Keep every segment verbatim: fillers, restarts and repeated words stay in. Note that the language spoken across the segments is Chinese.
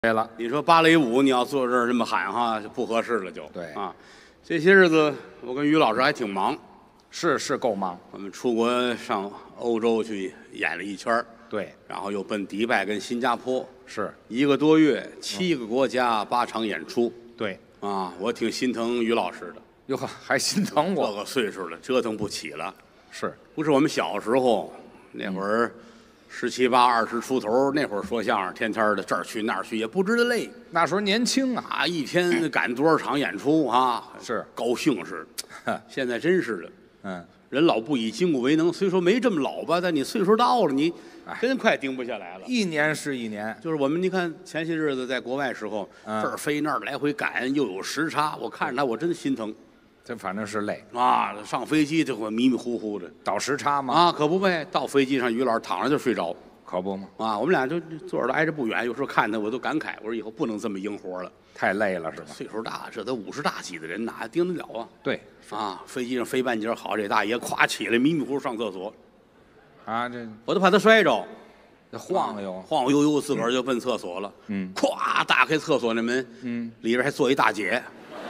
对了， 你说芭蕾舞，你要坐这儿这么喊哈，就不合适了就。 对啊，这些日子我跟于老师还挺忙， 是是够忙。 我们出国上欧洲去演了一圈儿， 对， 然后又奔迪拜跟新加坡， 是一个多月，七个国家，八场演出。 对啊，我挺心疼于老师的， 哟呵，还心疼这我。 个岁数了，折腾不起了。 是不是我们小时候那会儿，十七八、二十出头那会儿说相声，天天的这儿去那儿去，也不知道累那时候年轻啊， 啊，一天赶多少场演出啊， 是高兴是。现在真是的， 嗯， 人老不以筋骨为能，虽说没这么老吧，但你岁数到了，你哎真快盯不下来了。 一年是一年。 就是我们，你看前些日子在国外时候， 嗯这儿飞那儿来回赶，又有时差，我看着他我真心疼这反正是累， 啊！上飞机这会迷迷糊糊的倒时差吗？ 啊，可不呗。到飞机上，于老师躺着就睡着可不吗？ 啊。我们俩就坐着挨着不远，有时候看他我都感慨，我说以后不能这么硬活了。 太累了是吧？ 岁数大，这都五十大几的人，哪盯得了啊？ 对啊，飞机上飞半截好，这大爷咵起来迷迷糊糊上厕所， 啊，这我都怕他摔着， 这晃悠， 晃晃悠悠自个儿就奔厕所了。 嗯咵打开厕所那门， 嗯， 里边还坐一大姐。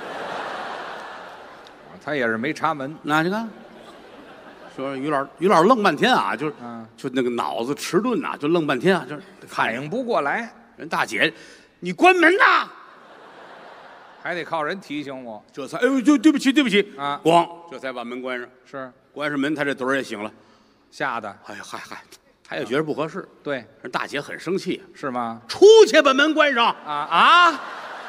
他也是没插门。 那你看，说于老师，于老师愣半天啊，就是， 嗯就那个脑子迟钝呐，就愣半天啊，就是看反应不过来， 人大姐，你关门呐！ 还得靠人提醒我。 这才，哎呦，就对不起，对不起啊咣，这才把门关上。 是关上门，他这盹儿也醒了。 吓的， 哎呀，嗨嗨，他也觉得不合适。 对， 人大姐很生气， 是吗？ 出去把门关上。 啊啊！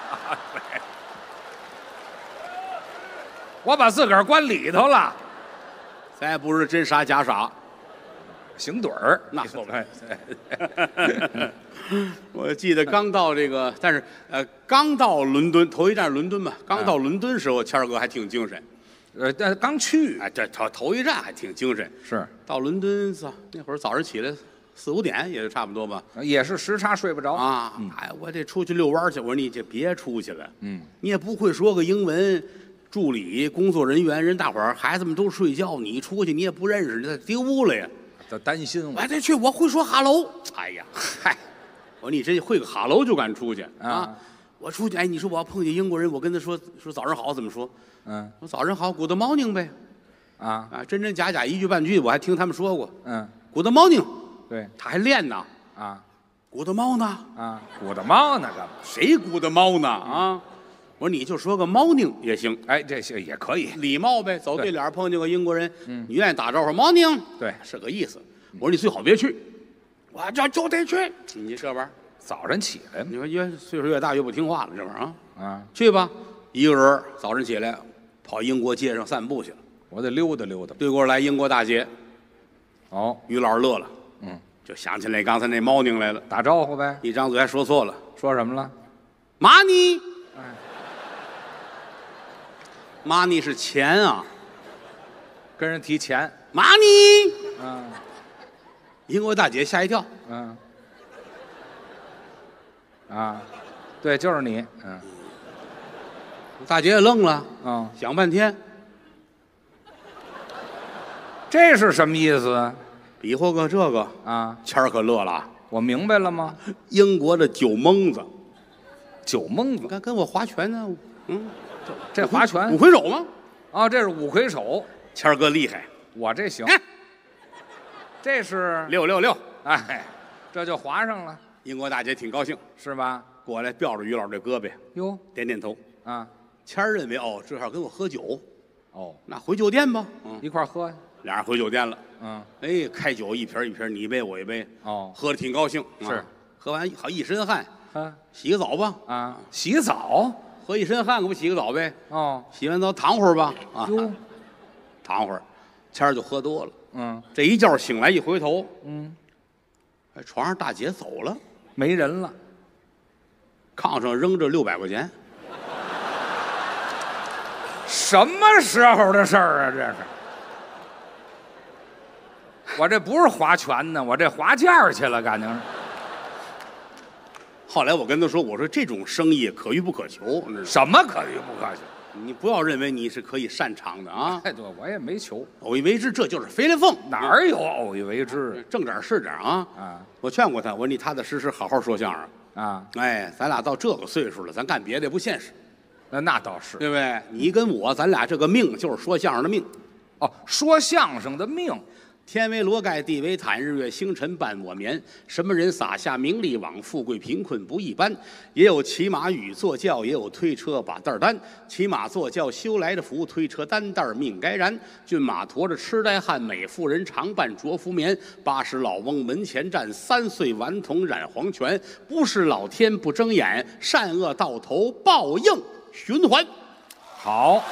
我把自个儿关里头了， 咱也不是真傻假傻， 行盹儿那可不哎我记得刚到这个，但是呃，刚到伦敦，头一站伦敦吧。刚到伦敦时候，谦儿哥还挺精神。 呃，但刚去哎，这头头一站还挺精神。 是到伦敦早那会儿早上起来四五点也就差不多吧。 也是时差睡不着。 啊，哎，我得出去遛弯去。我说你这别出去了， 嗯， 你也不会说个英文，助理、工作人员，人大伙儿孩子们都睡觉，你出去你也不认识，你丢了呀。 他担心我。 我得去，我会说哈喽。哎呀， 嗨， 我说你这会个哈喽就敢出去啊？ 啊我出去，哎，你说我要碰见英国人，我跟他说说早上好，怎么说？ 嗯我早上好 ，Good morning 呗。 啊啊，真真假假一句半句，我还听他们说过嗯， ，Good morning， 对他还练呢啊 ，Good 猫呢？ 啊，鼓的猫呢干嘛？ 谁 Good 猫呢？啊，我说你就说个 morning 也行， 哎，这些也可以。 礼貌呗，走对对脸碰见个英国人，你愿意打招呼 morning， 对， 是个意思。我说你最好别去，我这就得去。你这玩意儿， 早晨起来嘛你说越岁数越大越不听话了，这玩意儿啊， 啊， 去吧，一个人早晨起来跑英国街上散步去了。 我得溜达溜达。 对过来英国大姐， 哦， 于老师乐了， 嗯， 就想起来刚才那 morning 来了， 打招呼呗。 一张嘴还说错了说什么了？ ，money。 哎， money 是钱啊跟人提钱。 ，money。 嗯英国大姐吓一跳， 嗯啊，对，就是你。嗯大姐也愣了， 嗯， 想半天， 这是什么意思比划个这个， 啊？ 谦儿可乐了。 我明白了吗？ 英国的酒蒙子， 酒蒙子， 你看跟我划拳呢，嗯， 这划拳五魁首吗？ 啊，这是五魁首， 谦儿哥厉害， 我这行。 看这是六六六。 哎，这就划上了， 英国大姐挺高兴， 是吧？ 过来吊着于老师这胳膊， 哟点点头。 啊， 谦儿认为哦，这是要跟我喝酒， 哦， 那回酒店吧。嗯， 一块儿喝呀。 俩人回酒店了。 嗯， 哎，开酒一瓶一瓶，你一杯我一杯， 哦， 喝的挺高兴。啊是， 喝完好一身汗， 啊洗个澡吧。 啊，洗澡。 喝一身汗，可不洗个澡呗。 哦， 洗完澡躺会儿吧。啊， 哟， 躺会儿，谦儿就喝多了。 嗯这一觉醒来一回头， 嗯， 哎，床上大姐走了， 没人了。 炕上扔着六百块钱。 什么时候的事儿啊？这是。我这不是划拳呢，我这划价去了，感情是。 后来我跟他说：“我说这种生意可遇不可求，你知道什么可遇不可求？ 吗你不要认为你是可以擅长的啊， 哎，对，我也没求， 偶一为之，这就是飞来凤。 哪儿有偶一为之正点儿是点儿啊？ 啊？ 我劝过他，我说你踏踏实实好好说相声， 啊， 哎，咱俩到这个岁数了，咱干别的也不现实， 那那倒是。 对不对？你跟我，咱俩这个命就是说相声的命。 哦，说相声的命。 天为罗盖，地为毯，日月星辰伴我眠。什么人撒下名利网？富贵贫困不一般。也有骑马与坐轿，也有推车把担担。骑马坐轿修来的福，推车担担命该然。骏马驮着痴呆汉，美妇人常伴着服眠。八十老翁门前站，三岁顽童染黄泉。不是老天不睁眼，善恶到头报应循环。 好。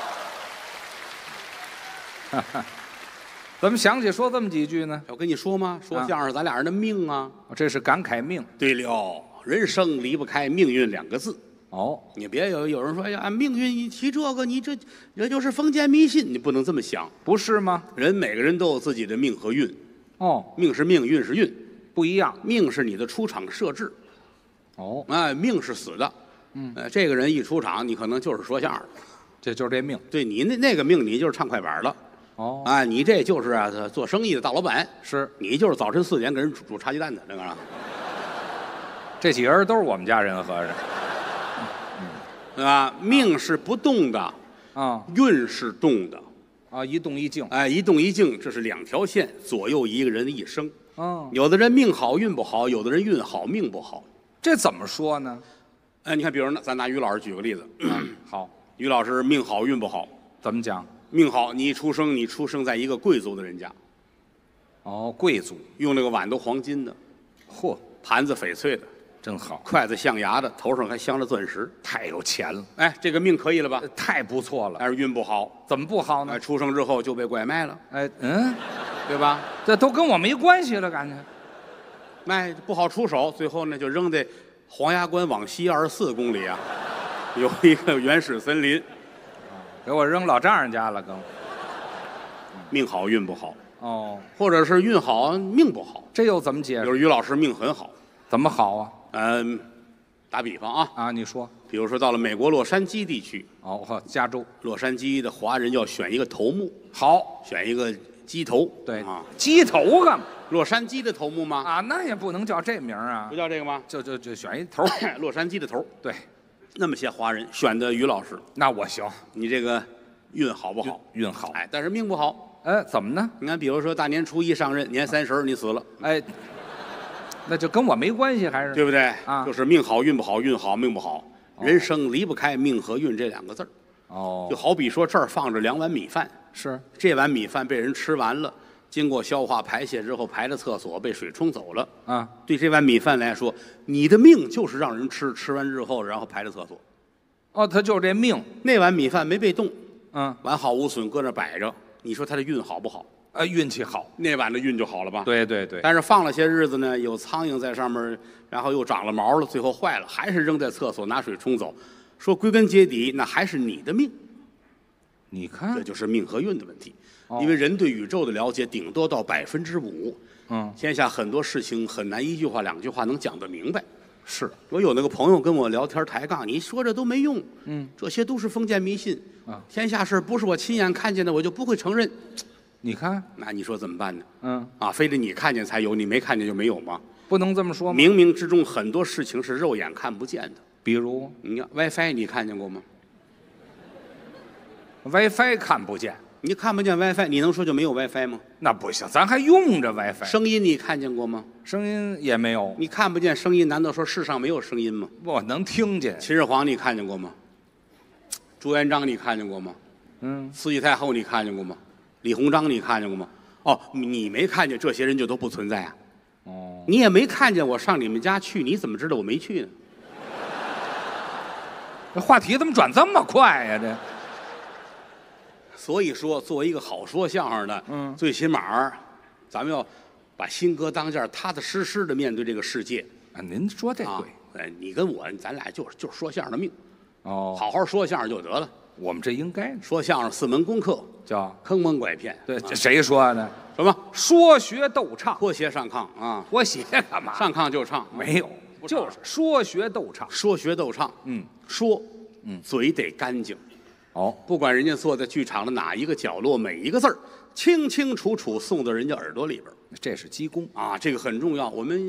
哈哈。怎么想起说这么几句呢？ 我跟你说吗？说相声咱俩人的命啊， 这是感慨命。 对了，人生离不开命运两个字。 哦， 你别有有人说，哎呀，命运一提这个，你这这就是封建迷信，你不能这么想， 不是吗？ 人每个人都有自己的命和运。 哦， 命是命，运是运， 不一样。 命是你的出场设置。 哦， 哎，命是死的。嗯，呃，这个人一出场，你可能就是说相声， 这就是这命。 对你那那个命，你就是唱快板的。 哦， 啊，你这就是啊，做生意的大老板， 是你就是早晨四点给人煮煮茶鸡蛋的，那个。 这几个人都是我们家人，合着。 对吧？命是不动的， 啊， 运是动的， 啊，一动一静。 哎，一动一静，这是两条线，左右一个人的一生。 嗯， 有的人命好运不好，有的人运好命不好。 这怎么说呢？ 哎，你看，比如呢，咱拿于老师举个例子。 好， 于老师命好运不好？ 怎么讲？ 命好，你一出生，你出生在一个贵族的人家。 哦，贵族， 用那个碗都黄金的， 嚯， 盘子翡翠的， 真好， 筷子象牙的，头上还镶着钻石， 太有钱了。 哎，这个命可以了吧？ 太不错了。 但是运不好， 怎么不好呢？ 哎，出生之后就被拐卖了， 哎，嗯， 对吧？ 这都跟我没关系了，感觉。 卖不好出手，最后呢就扔在黄崖关往西二十四公里啊，有一个原始森林。 给我扔老丈人家了，更。 命好运不好， 哦， 或者是运好命不好。 这又怎么解释？ 比如于老师命很好， 怎么好啊？ 嗯，打比方啊， 啊，你说。 比如说到了美国洛杉矶地区， 哦，呵，加州。 洛杉矶的华人要选一个头目， 好， 选一个鸡头。 对啊， 鸡头干嘛？ 洛杉矶的头目吗？ 啊，那也不能叫这名啊不，叫这个吗？ 就就就选一头。 洛杉矶的头。 对， 那么些华人选的于老师， 那我行， 你这个运好不好？ 运好。 哎，但是命不好。 哎，怎么呢？ 你看，比如说大年初一上任，年三十儿你死了， 哎，那就跟我没关系，还是对不对？ 啊就是命好运不好，运好命不好。人生离不开命和运这两个字儿。 哦就，好比说这儿放着两碗米饭， 是这碗米饭被人吃完了，经过消化排泄之后排到厕所，被水冲走了。 啊， 对这碗米饭来说，你的命就是让人吃，吃完之后然后排到厕所。 哦，他就这命， 那碗米饭没被动， 嗯， 完好无损，搁那摆着，你说他的运好不好？ 呃，运气好， 那碗的运就好了吧？。 对对对， 但是放了些日子呢，有苍蝇在上面，然后又长了毛了，最后坏了，还是扔在厕所拿水冲走。说归根结底，那还是你的命， 你看这，就是命和运的问题。 哦因为人对宇宙的了解顶多到百分之五， 嗯， 天下很多事情很难一句话两句话能讲得明白。 是， 我有那个朋友跟我聊天抬杠，你说这都没用， 嗯， 这些都是封建迷信啊天下事不是我亲眼看见的，我就不会承认。 你看， 那你说怎么办呢？ 嗯， 啊，非得你看见才有，你没看见就没有吗？ 不能这么说吗？ 冥冥之中很多事情是肉眼看不见的。 比如你看 WiFi，你看见过吗？ WiFi 看不见， 你看不见 WiFi，你能说就没有 WiFi 吗？ 那不行，咱还用着 WiFi， 声音你看见过吗？ 声音也没有， 你看不见声音，难道说世上没有声音吗？ 我能听见。 秦始皇你看见过吗？朱元璋你看见过吗？ 嗯， 慈禧太后你看见过吗？李鸿章你看见过吗？哦，你没看见，这些人就都不存在啊。 哦， 你也没看见我上你们家去，你怎么知道我没去呢？ 这话题怎么转这么快呀？这所以说，作为一个好说相声的， 嗯最起码咱们要把心搁当间，踏踏实实的面对这个世界啊，您说这啊对。 哎，你跟我，咱俩就是就是说相声的命， 哦， 好好说相声就得了。 我们这应该说相声四门功课， 叫坑蒙拐骗。 对， 啊这谁说的？ 什么？ 说学逗唱， 脱鞋上炕啊， 脱鞋干嘛？ 上炕就唱， 没有， 不唱就是说学逗唱。 说学逗唱。 嗯， 说， 嗯嘴得干净。 哦， 不管人家坐在剧场的哪一个角落，每一个字儿清清楚楚送到人家耳朵里边儿这是鸡公。 啊，这个很重要。我们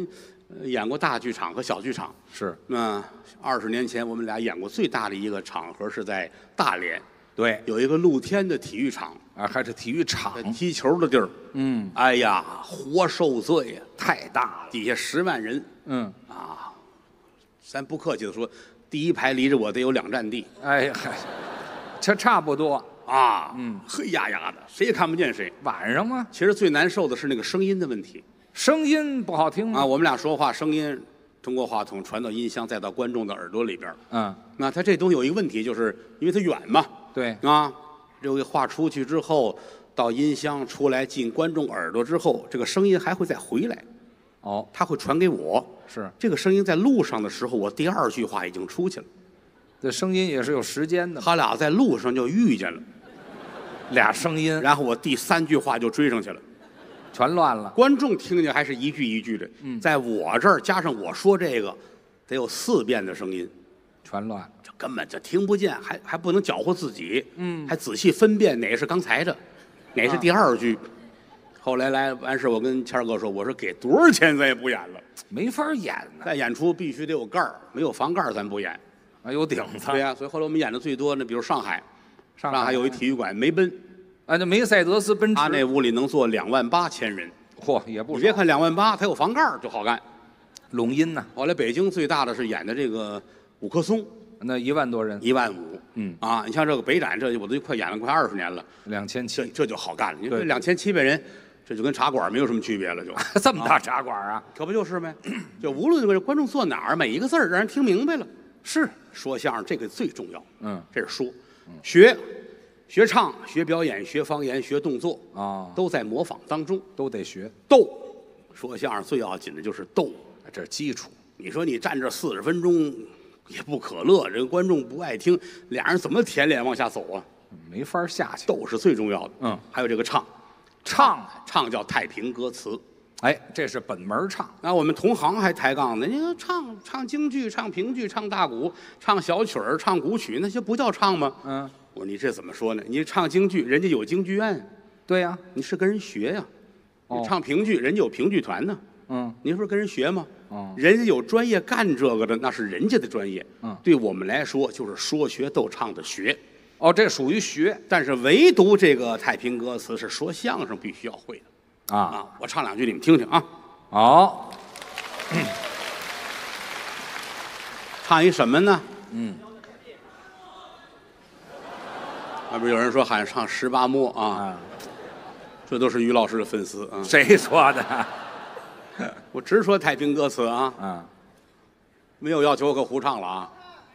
呃演过大剧场和小剧场。 是， 那二十年前我们俩演过最大的一个场合是在大连， 对， 有一个露天的体育场， 啊，还是体育场， 踢球的地儿。 嗯， 哎呀，活受罪呀， 太大了， 底下十万人。 嗯， 咱不客气的说，第一排离着我得有两站地哎呀，嗨这差不多。 啊。 嗯， 黑压压的，谁也看不见谁。 晚上吗？ 其实最难受的是那个声音的问题声音不好听吗？ 啊，我们俩说话声音通过话筒传到音箱，再到观众的耳朵里边。 嗯， 那它这东西有一个问题，就是因为它远嘛， 对， 啊，这个话出去之后，到音箱出来进观众耳朵之后，这个声音还会再回来， 哦， 它会传给我。 是， 这个声音在路上的时候，我第二句话已经出去了， 这声音也是有时间的嘛， 他俩在路上就遇见了， 俩声音然后我第三句话就追上去了。 全乱了。 观众听见还是一句一句的， 嗯在我这儿加上我说这个，得有四遍的声音， 全乱了。 这根本就听不见，还还不能搅和自己， 嗯还仔细分辨哪是刚才的，哪是第二句。后来来完事，我跟谦儿哥说，我说给多少钱咱也不演了， 没法演呢， 再演出必须得有盖儿，没有房盖儿咱不演。 啊，有顶子。 对呀、所以后来我们演的最多呢，比如上海， 上上海有一体育馆梅奔， 啊，那梅赛德斯奔驰， 他那屋里能坐两万八千人。 嚯也不少。 你别看两万八，它有房盖儿就好干。 拢音呢， 后来北京最大的是演的这个五棵松， 那一万多人， 一万五。 嗯啊，你像这个北展，这我都快演了快二十年了， 两千七， 这这就好干了。你说对两千七百人，这就跟茶馆没有什么区别了，就这么大茶馆啊？ 可不就是呗？就无论观众坐哪儿，每一个字儿让人听明白了。 是， 说相声这个最重要， 嗯这是说，学学唱、学表演、学方言、学动作， 啊， 都在模仿当中。 都得学， 逗，说相声最要紧的就是逗。 这是基础。 你说你站这四十分钟也不可乐，人观众不爱听，俩人怎么舔脸往下走啊？ 没法下去。 逗是最重要的。 嗯， 还有这个唱， 唱， 唱叫太平歌词。 哎，这是本门唱。 那我们同行还抬杠呢，你说唱唱京剧、唱评剧、唱大鼓、唱小曲儿、唱古曲，那些不叫唱吗？ 嗯， 我说你这怎么说呢？你唱京剧，人家有京剧院， 对呀、 你是跟人学呀。 哦你唱评剧，人家有评剧团呢， 嗯， 你说跟人学吗？ 哦， 人家有专业干这个的，那是人家的专业。 嗯对我们来说就是说学逗唱的学， 哦，这属于学但是唯独这个太平歌词是说相声必须要会的啊。 啊！我唱两句，你们听听啊。 哦， 唱一什么呢？ 嗯， 那不是有人说喊唱十八摸啊？ 啊， 这都是于老师的粉丝啊。 谁说的？ 我直说太平歌词啊， 啊， 没有要求我可胡唱了啊。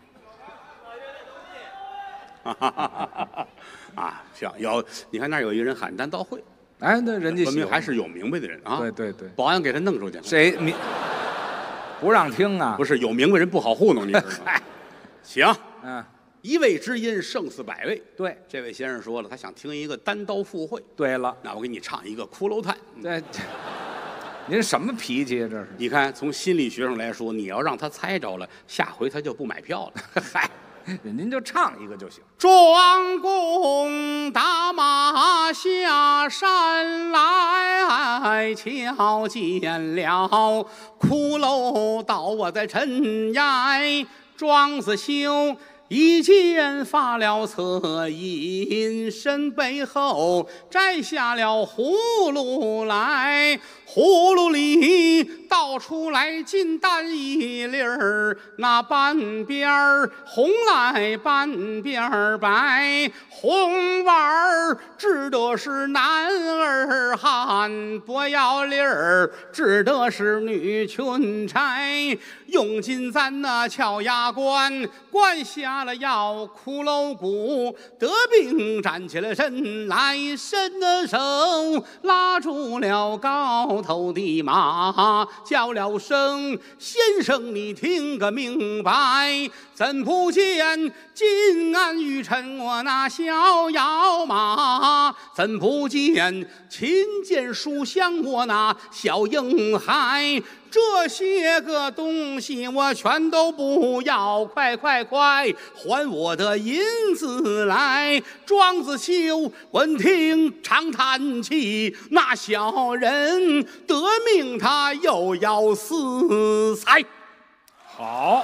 啊，行，有你看那儿有一个人喊单刀会， 哎，那人家说喜欢明还是有明白的人啊。 对对对， 保安给他弄出去。 谁你不让听啊？ 不是有明白人不好糊弄，你知道吗？ 嗨， 行， 嗯， 一位之音胜似百位。 对这位先生说了，他想听一个单刀赴会， 对了， 那我给你唱一个骷髅叹。 这您什么脾气啊？这是？ 你看，从心理学上来说，你要让他猜着了，下回他就不买票了。 嗨，您就唱一个就行。 庄公打马下山来，瞧见了骷髅倒卧在尘埃。庄子修一剑发了恻隐身背后摘下了葫芦来，葫芦里倒出来金蛋一粒儿，那半边儿红来半边儿白，红丸儿指的是男儿汉，不要粒儿指的是女裙钗。用尽咱那敲牙关，关下了药，骷髅骨得病站起了身来，伸了手拉住了高头的马，叫了声先生你听个明白，怎不见金鞍玉衬我那小摇马，怎不见琴剑书香我那小婴孩， 这些个东西我全都不要，快快快还我的银子来！庄子修闻听长叹气，那小人得命他又要私财。 好，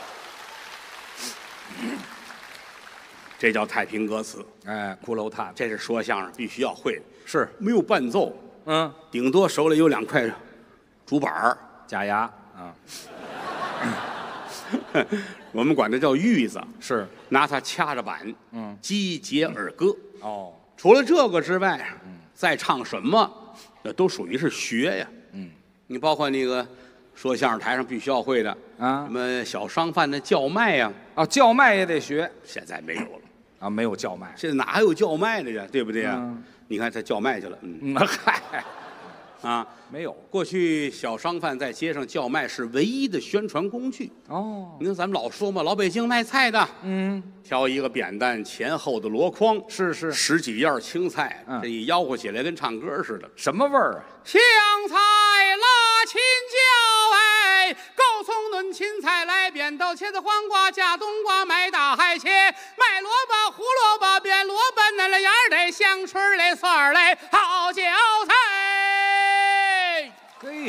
这叫太平歌词， 哎，骷髅炭这是说相声必须要会的。 是， 没有伴奏， 嗯， 顶多手里有两块竹板儿， 假牙啊， 我们管这叫玉子， 是， 拿它掐着板， 嗯， 击节而歌。 哦， 除了这个之外，嗯，再唱什么，那都属于是学呀。 嗯， 你包括那个说相声台上必须要会的啊什么小商贩的叫卖呀， 啊，叫卖也得学现在没有了啊，没有叫卖， 现在哪还有叫卖的呀？对不对呀？ 嗯你看他叫卖去了，嗯嗯，嗨， 啊， 没有过去小商贩在街上叫卖是唯一的宣传工具。 哦， 你看咱们老说嘛，老北京卖菜的， 嗯， 挑一个扁担，前后的箩筐， 是是， 十几样青菜， 嗯这一吆喝起来跟唱歌似的。 什么味儿啊？ 香菜、辣青椒，哎，够葱炖芹菜，来扁豆、茄子、黄瓜、加冬瓜，买大海茄，卖萝卜、胡萝卜、变萝卜，嫩了芽儿的香椿儿嘞、蒜儿嘞，好韭菜。 嘿，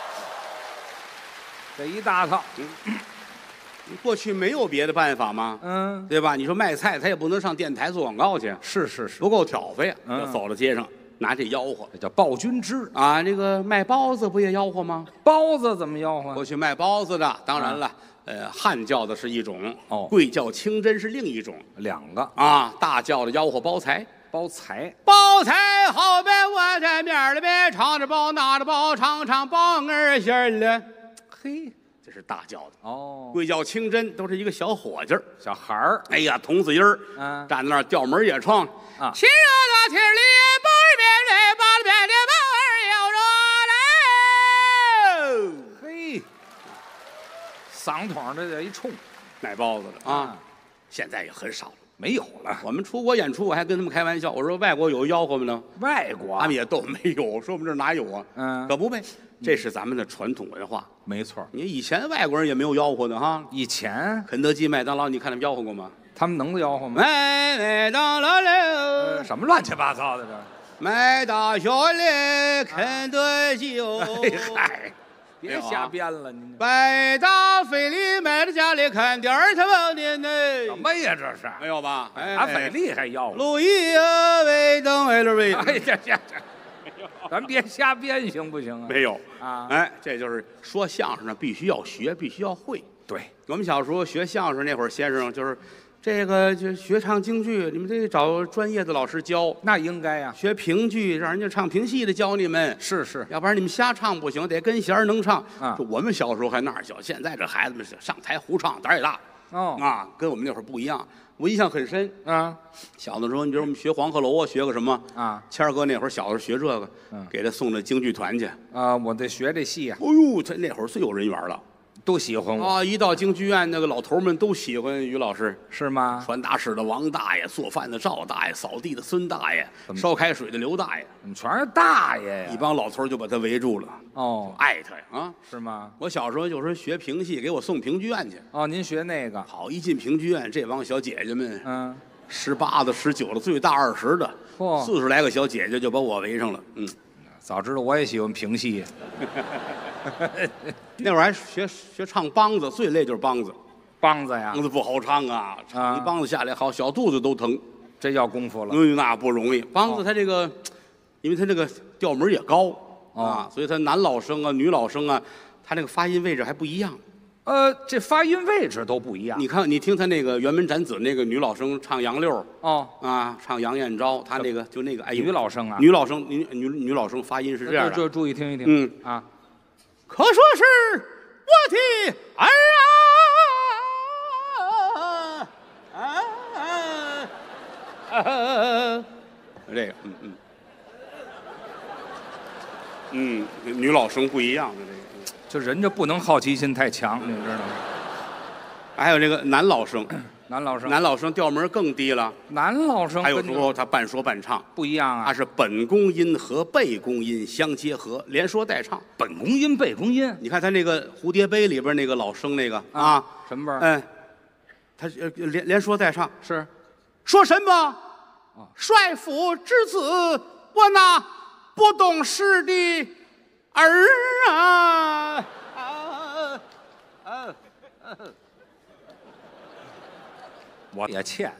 这一大套， 过去没有别的办法吗？ 嗯， 对吧？你说卖菜，他也不能上电台做广告去， 是是是， 不够挑费， 嗯就走到街上拿这吆喝这叫暴君之。 啊。那个卖包子不也吆喝吗？ 包子怎么吆喝？ 过去卖包子的，当然了，呃，汉叫的是一种， 哦贵叫清真是另一种两个啊。大叫的吆喝包财， 包财， 包财后边我在面儿里边唱着包，拿着包，唱唱包儿馅儿了。 嘿， 这是大叫的。 哦， 贵叫清真都是一个小伙计儿， 小孩儿， 哎呀，童子音儿， 嗯站在那儿调门也唱啊亲热的天里包儿面嘞，包了面的包儿要热嘞。 嘿，嗓筒这叫一冲卖包子的啊啊， 现在也很少了。 没有了。 我们出国演出，我还跟他们开玩笑，我说外国有吆喝吗呢？ 外国他们也都没有，说我们这儿哪有啊？ 嗯可不呗，这是咱们的传统文化。 没错， 你以前外国人也没有吆喝的哈， 以前肯德基、麦当劳，你看他们吆喝过吗？ 他们能吆喝吗？ 麦麦当劳了， 什么乱七八糟的这？ 麦大小嘞，肯德基哦。 哎嗨，别没有啊瞎编了，您这百达翡丽买到家里看点儿，他们的呢？ 什么呀？这是没有吧？哎打翡丽还吆喝？ 路易啊，威登 L V。 哎，这这这，咱别瞎编行不行啊？ 没有啊哎，这就是说相声呢，必须要学，必须要会。 对， 我们小时候学相声那会儿，先生就是这个就学唱京剧，你们得找专业的老师教； 那应该呀。 学评剧，让人家唱评戏的教你们。 是是， 要不然你们瞎唱不行，得跟弦儿能唱。 啊就我们小时候还那儿小，现在这孩子们上台胡唱，胆儿也大哦啊，跟我们那会儿不一样。我印象很深， 啊小的时候，你比如我们学黄鹤楼啊，学个什么？ 啊谦儿哥那会儿小时候学这个， 嗯给他送到京剧团去。 啊！我得学这戏呀， 哎呦，他那会儿最有人缘了都喜欢我， 啊！一到京剧院，那个老头儿们都喜欢于老师。 是吗？ 传达室的王大爷，做饭的赵大爷，扫地的孙大爷， 怎么烧开水的刘大爷， 怎么全是大爷呀？ 一帮老头儿就把他围住了， 哦， 爱他呀啊！ 是吗？ 我小时候有时候学评戏，给我送评剧院去。 哦，您学那个？ 好，一进评剧院，这帮小姐姐们， 嗯， 十八的、十九的，最大二十的， 嚯四十来个小姐姐就把我围上了。嗯， 早知道我也喜欢评戏。 那会儿还学学唱梆子，最累就是梆子， 梆子呀梆，子不好唱啊，唱一梆子下来，好小肚子都疼。 这要功夫了。 嗯，那不容易。梆子它这个，因为它这个调门也高啊，所以它男老生啊、女老生啊，它那个发音位置还不一样。 呃，这发音位置都不一样。 你看，你听他那个辕门斩子那个女老生唱杨六哦， 啊，唱杨艳昭，她那个就那个哎呦， 女老生啊， 女老生女女女老生发音是这样的， 就注意听一听。 嗯啊， 可说是我的儿啊！啊啊！这个，嗯嗯，嗯，女老生不一样的这个。 就人家不能好奇心太强，你知道吗？ 还有这个男老生， 男老生， 男老生调门更低了。 男老生还有时候他半说半唱， 不一样啊， 他是本宫音和背宫音相结合，连说带唱。 本宫音背宫音。 你看他那个蝴蝶杯里边那个老生那个啊， 什么味儿？ 哎，他呃连连说带唱， 是说什么？帅府之子，我那不懂事的儿啊！啊啊啊我也欠，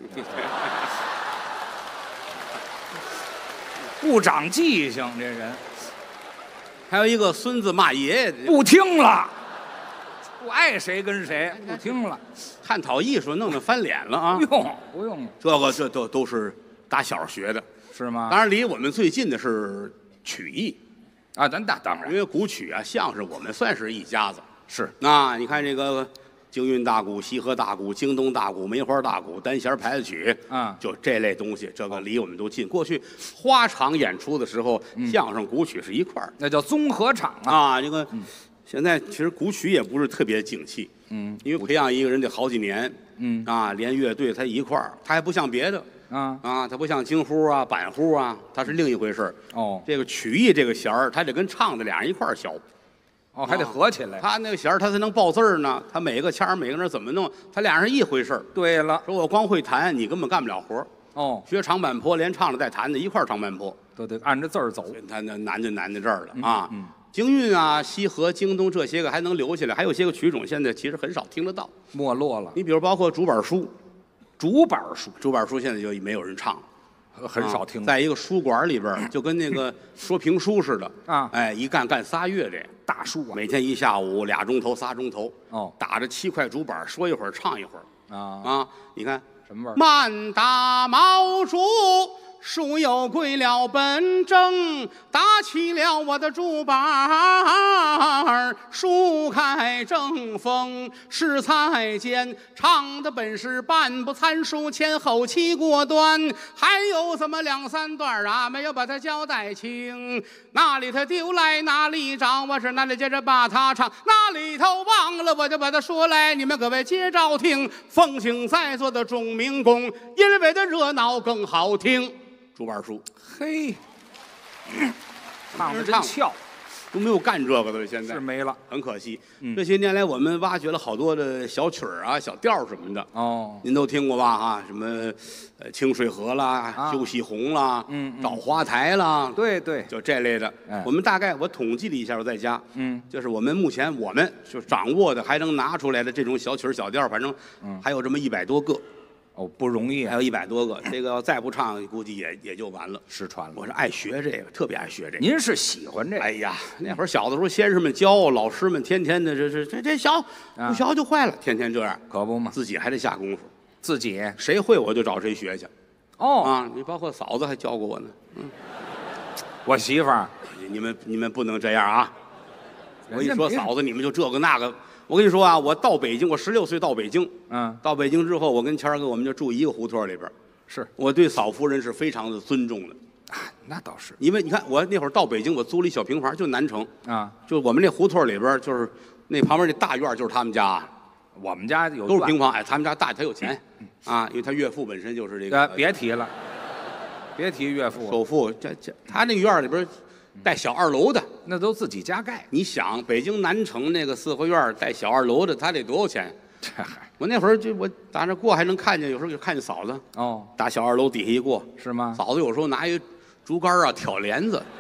不长记性，这人还有一个孙子骂爷爷的， 不听了，不爱谁跟谁，不听了， 探讨艺术弄得翻脸了啊！ 不用不用了， 这个这都都是打小学的， 是吗？ 当然离我们最近的是曲艺啊，咱那当然因为古曲啊、相声，我们算是一家子。 是那你看这个京韵大鼓、西河大鼓、京东大鼓、梅花大鼓、单弦牌子曲， 嗯就这类东西，这个离我们都近。过去花场演出的时候，相声、古曲是一块儿那叫综合场啊。 啊。这个现在其实古曲也不是特别景气， 嗯， 因为培养一个人得好几年， 嗯啊，连乐队他一块儿，他还不像别的啊啊，他不像京呼啊、板呼啊，他是另一回事儿。 哦这个曲艺这个弦儿，他得跟唱的俩人一块儿学。 哦，还得合起来。 他那个弦儿，他才能报字儿呢。他每个腔儿，每个人怎么弄，他俩人一回事儿。 对了， 说我光会弹，你根本干不了活儿。 哦， 学长坂坡，连唱的带弹的一块儿唱坂坡， 都得按着字儿走。 他那难就难在这儿了啊。 嗯， 京韵啊、西河、京东这些个还能留下来，还有些个曲种现在其实很少听得到。 没落了。 你比如包括竹板书， 竹板书竹板书现在就没有人唱了。 很少听啊。在一个书馆里边儿，就跟那个说评书似的啊哎，一干干仨月这大书啊。 每天一下午俩钟头、仨钟头， 哦打着七块竹板，说一会儿唱一会儿啊啊！你看， 什么味儿？ 慢打毛竹，书又归了本正，打起了我的竹板儿，书开正风，诗才间，唱的本是半不参数，前后期过端，还有这么两三段啊，没有把它交代清。哪里头丢来哪里找，我是哪里接着把它唱，哪里头忘了我就把它说来，你们各位接着听。奉请在座的众民工，因为的热闹更好听。竹板书， 嘿，唱的真唱俏， 都没有干这个的了，现在是没了。 很可惜。 嗯这些年来，我们挖掘了好多的小曲儿啊、小调儿什么的。 哦， 您都听过吧？哈，什么呃清水河啦、 啊休息红啦、 嗯嗯找花台啦， 对对， 就这类的。 哎我们大概我统计了一下，我在家， 嗯， 就是我们目前我们就掌握的还能拿出来的这种小曲儿小调儿，反正还有这么一百多个， 哦，不容易啊， 还有一百多个。这个要再不唱，估计也也就完了。 失传了。 我是爱学这个，特别爱学这个。 您是喜欢这个？ 哎呀，那会儿小的时候，先生们教，老师们天天的这这这这学， 啊不学就坏了，天天这样， 可不嘛， 自己还得下功夫。 自己谁会我就找谁学去。 哦， 啊，你包括嫂子还教过我呢。 我媳妇儿， 你们你们不能这样啊！我一人家没说嫂子，你们就这个那个。我跟你说啊，我到北京，我十六岁到北京， 嗯， 到北京之后，我跟谦儿哥我们就住一个胡同里边。 是我对嫂夫人是非常的尊重的， 啊，那倒是因为你看我那会儿到北京，我租了一小平房，就南城， 啊。 就我们那胡同里边，就是那旁边那大院就是他们家， 我们家有院都是平房。哎，他们家大，他有钱啊，因为他岳父本身就是这个。 呃，别提了，别提岳父了， 首富，这这他那个院儿里边带小二楼的。 那都自己家盖。 你想，北京南城那个四合院儿带小二楼的，他得多少钱？ 这还我那会儿就我打那过还能看见，有时候就看见嫂子哦， 打小二楼底下一过， 是吗？ 嫂子有时候拿一竹竿啊挑帘子，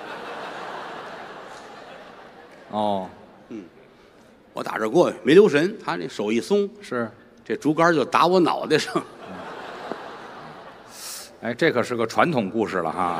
哦， 我打这过去没留神，他那手一松， 是， 这竹竿就打我脑袋上。 哎，这可是个传统故事了哈。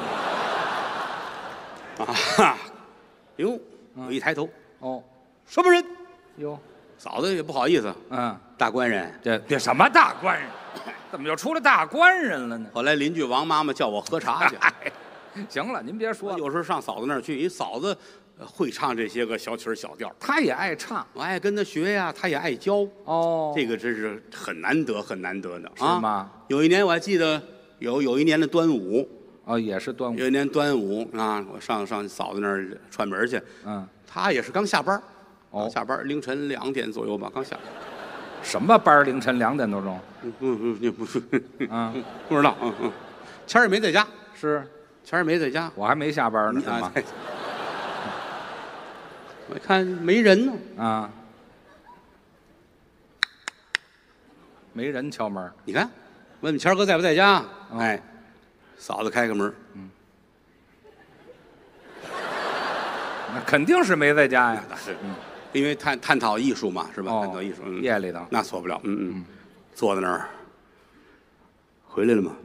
啊哈！哟，我一抬头， 哦， 什么人？ 哟， 嫂子也不好意思， 嗯， 大官人。 这这什么大官人？怎么又出了大官人了呢？ 后来邻居王妈妈叫我喝茶去。 哎，行了，您别说了， 我有时候上嫂子那儿去，因为嫂子呃会唱这些个小曲儿小调儿， 他也爱唱我爱跟她学呀，她也爱教。 哦。 这个真是很难得，很难得的啊！ 是吗？ 有一年我还记得有有一年的端午， 哦，也是端午有。一年端午啊，我上上嫂子那儿串门去， 嗯， 她也是刚下班， 哦刚下班凌晨两点左右吧，刚下班。 什么班儿？凌晨两点多钟？ 嗯嗯嗯，不是， 啊， 不知道。嗯嗯，谦儿也没在家， 是， 谦儿没在家。 我还没下班呢，是啊吗？， 我看没人呢。 啊，没人敲门。 你看，问问谦儿哥在不在家？ 哦哎，嫂子开个门， 那肯定是没在家呀。 那是，因为探探讨艺术嘛，是吧？ 哦探讨艺术，嗯夜里头那错不了。嗯嗯，坐在那儿，回来了吗？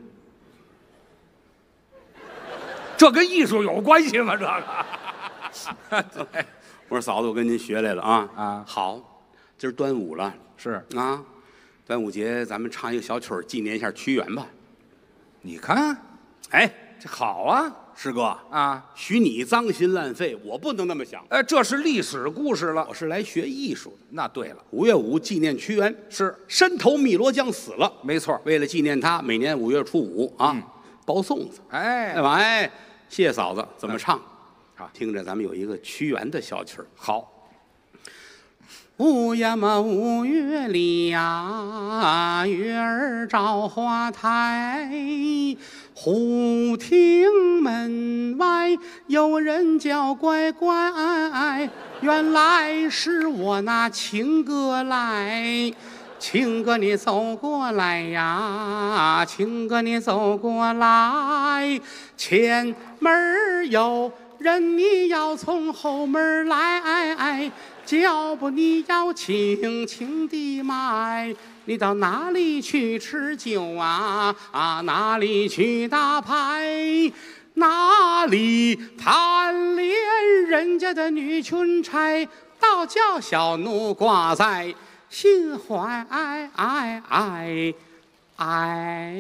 这跟艺术有关系吗？这个？对， 我说嫂子，我跟您学来了啊。 啊好，今儿端午了是。 啊，端午节咱们唱一个小曲儿纪念一下屈原吧。 你看哎， 这好啊师哥， 啊！ 许你脏心烂肺，我不能那么想， 哎，这是历史故事了我。是来学艺术的。 那对了， 五月五纪念屈原， 是山头汨罗江死了。 没错。 为了纪念他，每年五月初五啊， 嗯包粽子。 哎哎，完哎，谢谢嫂子，怎么唱？ 好听着咱们有一个屈原的小曲儿。 好， 五呀嘛五月里呀，月儿照花台，忽听门外有人叫乖乖，原来是我那情哥来。情哥你走过来呀，情哥你走过来，前门儿有人你要从后门儿来，脚步你要轻轻地迈。你到哪里去吃酒啊？啊，哪里去打牌？哪里贪恋人家的女裙钗？倒叫小奴挂在心怀。哎哎哎哎！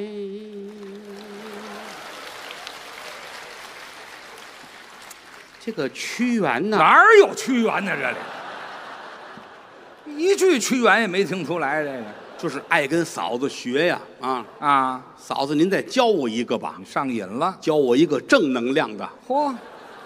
这个屈原呢？ 哪儿有屈原呢？这里一句屈原也没听出来。这个就是爱跟嫂子学呀！啊， 啊， 嫂子您再教我一个吧你，上瘾了。 教我一个正能量的。 嚯，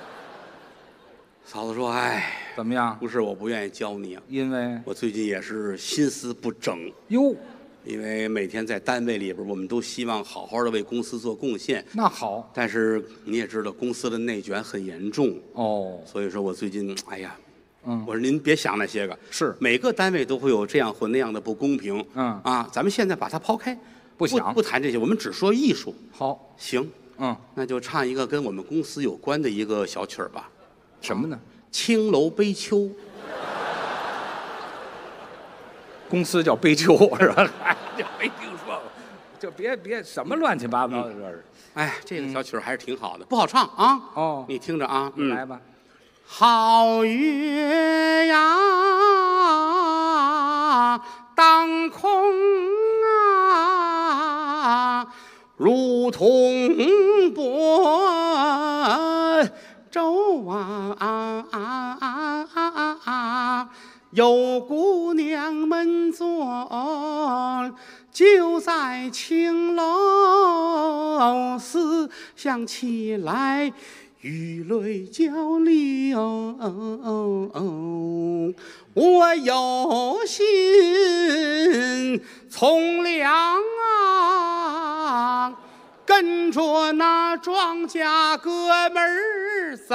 嫂子说：“哎， 怎么样？ 不是我不愿意教你啊， 因为我最近也是心思不整。 哟， 因为每天在单位里边，我们都希望好好的为公司做贡献， 那好但是你也知道，公司的内卷很严重， 哦， 所以说我最近，哎呀， 嗯我说您别想那些个， 是每个单位都会有这样或那样的不公平， 嗯啊，咱们现在把它抛开， 不想不谈这些，我们只说艺术。 好， 行， 嗯， 那就唱一个跟我们公司有关的一个小曲儿吧， 什么呢？ 《青楼悲秋》。 公司叫悲秋是吧？哎，这没听说过，就别别什么乱七八糟的，这是。 哎，这个小曲儿还是挺好的，不好唱啊。 哦你听着啊， 你来吧。 好月呀，当空啊，如同波舟啊，有姑娘们坐，就在青楼，思想起来。雨泪交流，我有心从良啊，跟着那庄稼哥们儿走，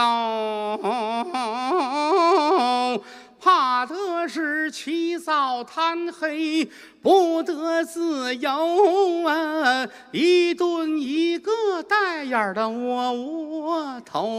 怕的是起早贪黑，不得自由啊！一顿一个带眼儿的窝窝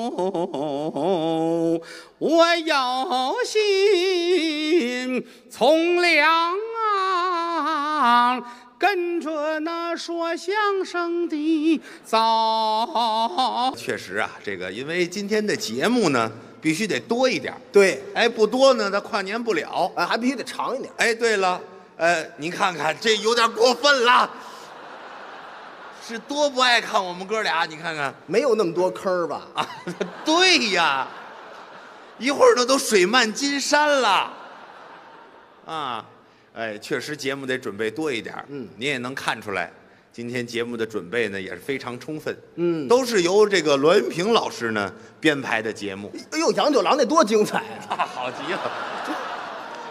头，我有心从良啊，跟着那说相声的走。 确实啊，这个因为今天的节目呢，必须得多一点儿。 对， 哎，不多呢，它跨年不了。 哎，还必须得长一点。 哎，对了，呃，您看看这有点过分了，是多不爱看我们哥俩？你看看没有那么多坑儿吧？ 啊，对呀，一会儿呢都水漫金山了，啊，哎，确实节目得准备多一点儿。 嗯， 您也能看出来，今天节目的准备呢也是非常充分。 嗯都是由这个栾云平老师呢编排的节目。 哎呦，杨九郎那多精彩啊！ 好极了。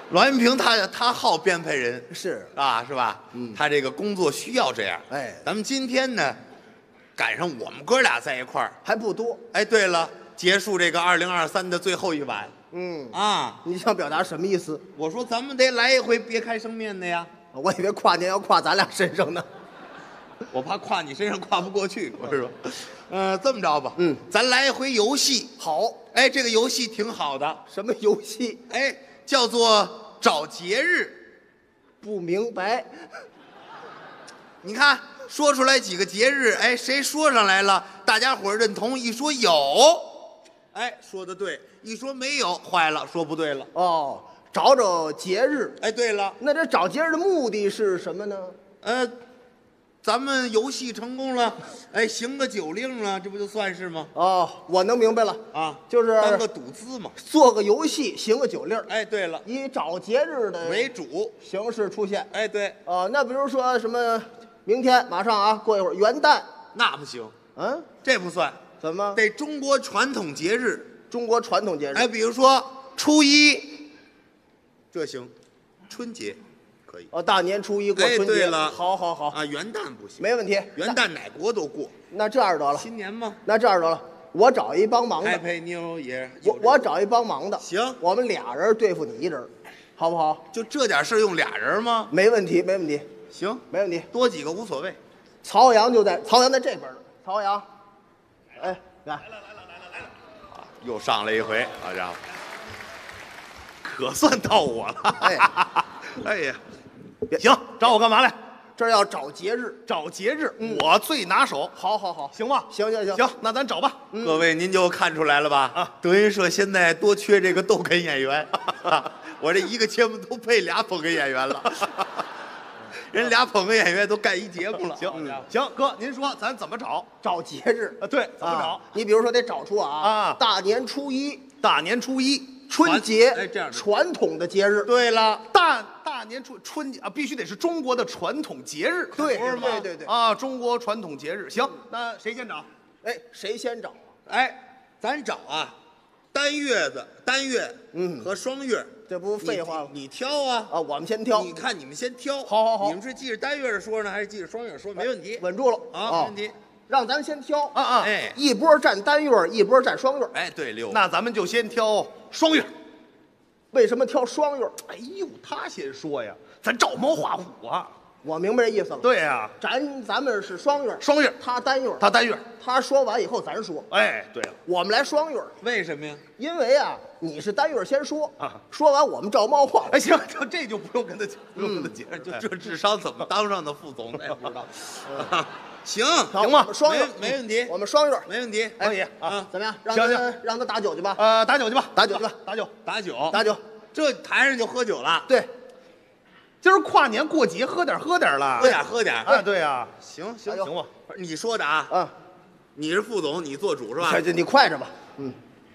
栾云平他他好编排人， 是啊，是吧？嗯，他这个工作需要这样。 哎咱们今天呢，赶上我们哥俩在一块儿。 还不多。 哎，对了，结束这个二零二三的最后一晚嗯， 啊， 你想表达什么意思？ 我说咱们得来一回别开生面的呀， 我以为跨年要跨咱俩身上呢。 我怕跨你身上跨不过去，我是说，呃，这么着吧， 嗯， 咱来一回游戏。 好， 哎，这个游戏挺好的， 什么游戏？ 哎，叫做找节日。 不明白。 你看，说出来几个节日，哎，谁说上来了，大家伙儿认同，一说有，哎，说的对；一说没有，坏了，说不对了。 哦，找找节日。 哎，对了， 那这找节日的目的是什么呢？ 呃，咱们游戏成功了，哎，行个酒令了，这不就算是吗？ 哦，我能明白了， 啊， 就是当个赌资嘛。 做个游戏，行个酒令儿， 哎，对了， 以找节日的为主。 形式出现。 哎，对， 啊，那比如说什么，明天马上啊，过一会儿元旦， 那不行， 嗯， 这不算， 怎么？ 得中国传统节日。 中国传统节日。 哎，比如说初一，这行，春节可以。 哦，大年初一过哎春节。 对了好好好， 啊，元旦不行， 没问题。 元旦哪国都过， 那那这样得了， 新年嘛那这样得了，我找一帮忙的， ，Happy New Year。 我我找一帮忙的， 行我们俩人对付你一人，好不好？ 就这点事儿用俩人吗？ 没问题，没问题， 行， 没问题。 多几个无所谓。 曹阳就在，曹阳在这边呢。曹阳，哎，来， 又上来一回，好家伙，可算到我了。 哎， 哎呀， 行，找我干嘛来？ 这儿要找节日。 找节日， 嗯我最拿手， 好好好， 行吗？ 行行行行，那咱找吧。 各位您就看出来了吧？ 啊， 德云社现在多缺这个逗哏演员，我这一个节目都配俩捧哏演员了。人俩捧哏演员都干一节目了。 行行，哥，您说咱怎么找？ 找节日。 啊，对，怎么啊找？ 你比如说得找出啊啊大年初一大年初一， 春节， 哎这样的传统的节日。 对了， 大大年初春节啊，必须得是中国的传统节日， 对不是吗？ 对对对啊，中国传统节日。行，那谁先找？ 哎，谁先找？ 哎，咱找啊，单月的单月， 嗯和双月， 这不废话吗？ 你你挑啊。 啊，我们先挑。 你看你们先挑， 好好好你们是记着单月的说呢，还是记着双月说？没问题， 稳住了啊，没问题。 让咱先挑啊啊， 哎一波占单月，一波占双月。 哎，对六， 那咱们就先挑双月。 为什么挑双月？ 哎呦，他先说呀，咱照猫画虎啊。 我明白这意思了。， 对呀， 咱咱们是双月， 双月， 他单月， 他单月。 他说完以后咱说， 哎，对了， 我们来双月， 为什么呀？ 因为啊，你是单月先说啊， 说完我们照猫画。 哎，行，这这就不用跟他不用跟他解释， 就这智商怎么当上的副总，咱也不知道。行， 好行吗我们双月没没问题我们双月， 没问题。 可以哎啊。 怎么样？让行他让他打酒去吧， 呃，打酒去吧， 打酒去吧， 打酒。 打酒， 打酒。 这台上就喝酒了， 对， 今儿跨年过节，喝点喝点了。 喝点喝点。 啊，对呀， 行行哎呦行吧。 你说的啊， 啊， 你是副总，你做主是吧？ 这你快着吧，嗯，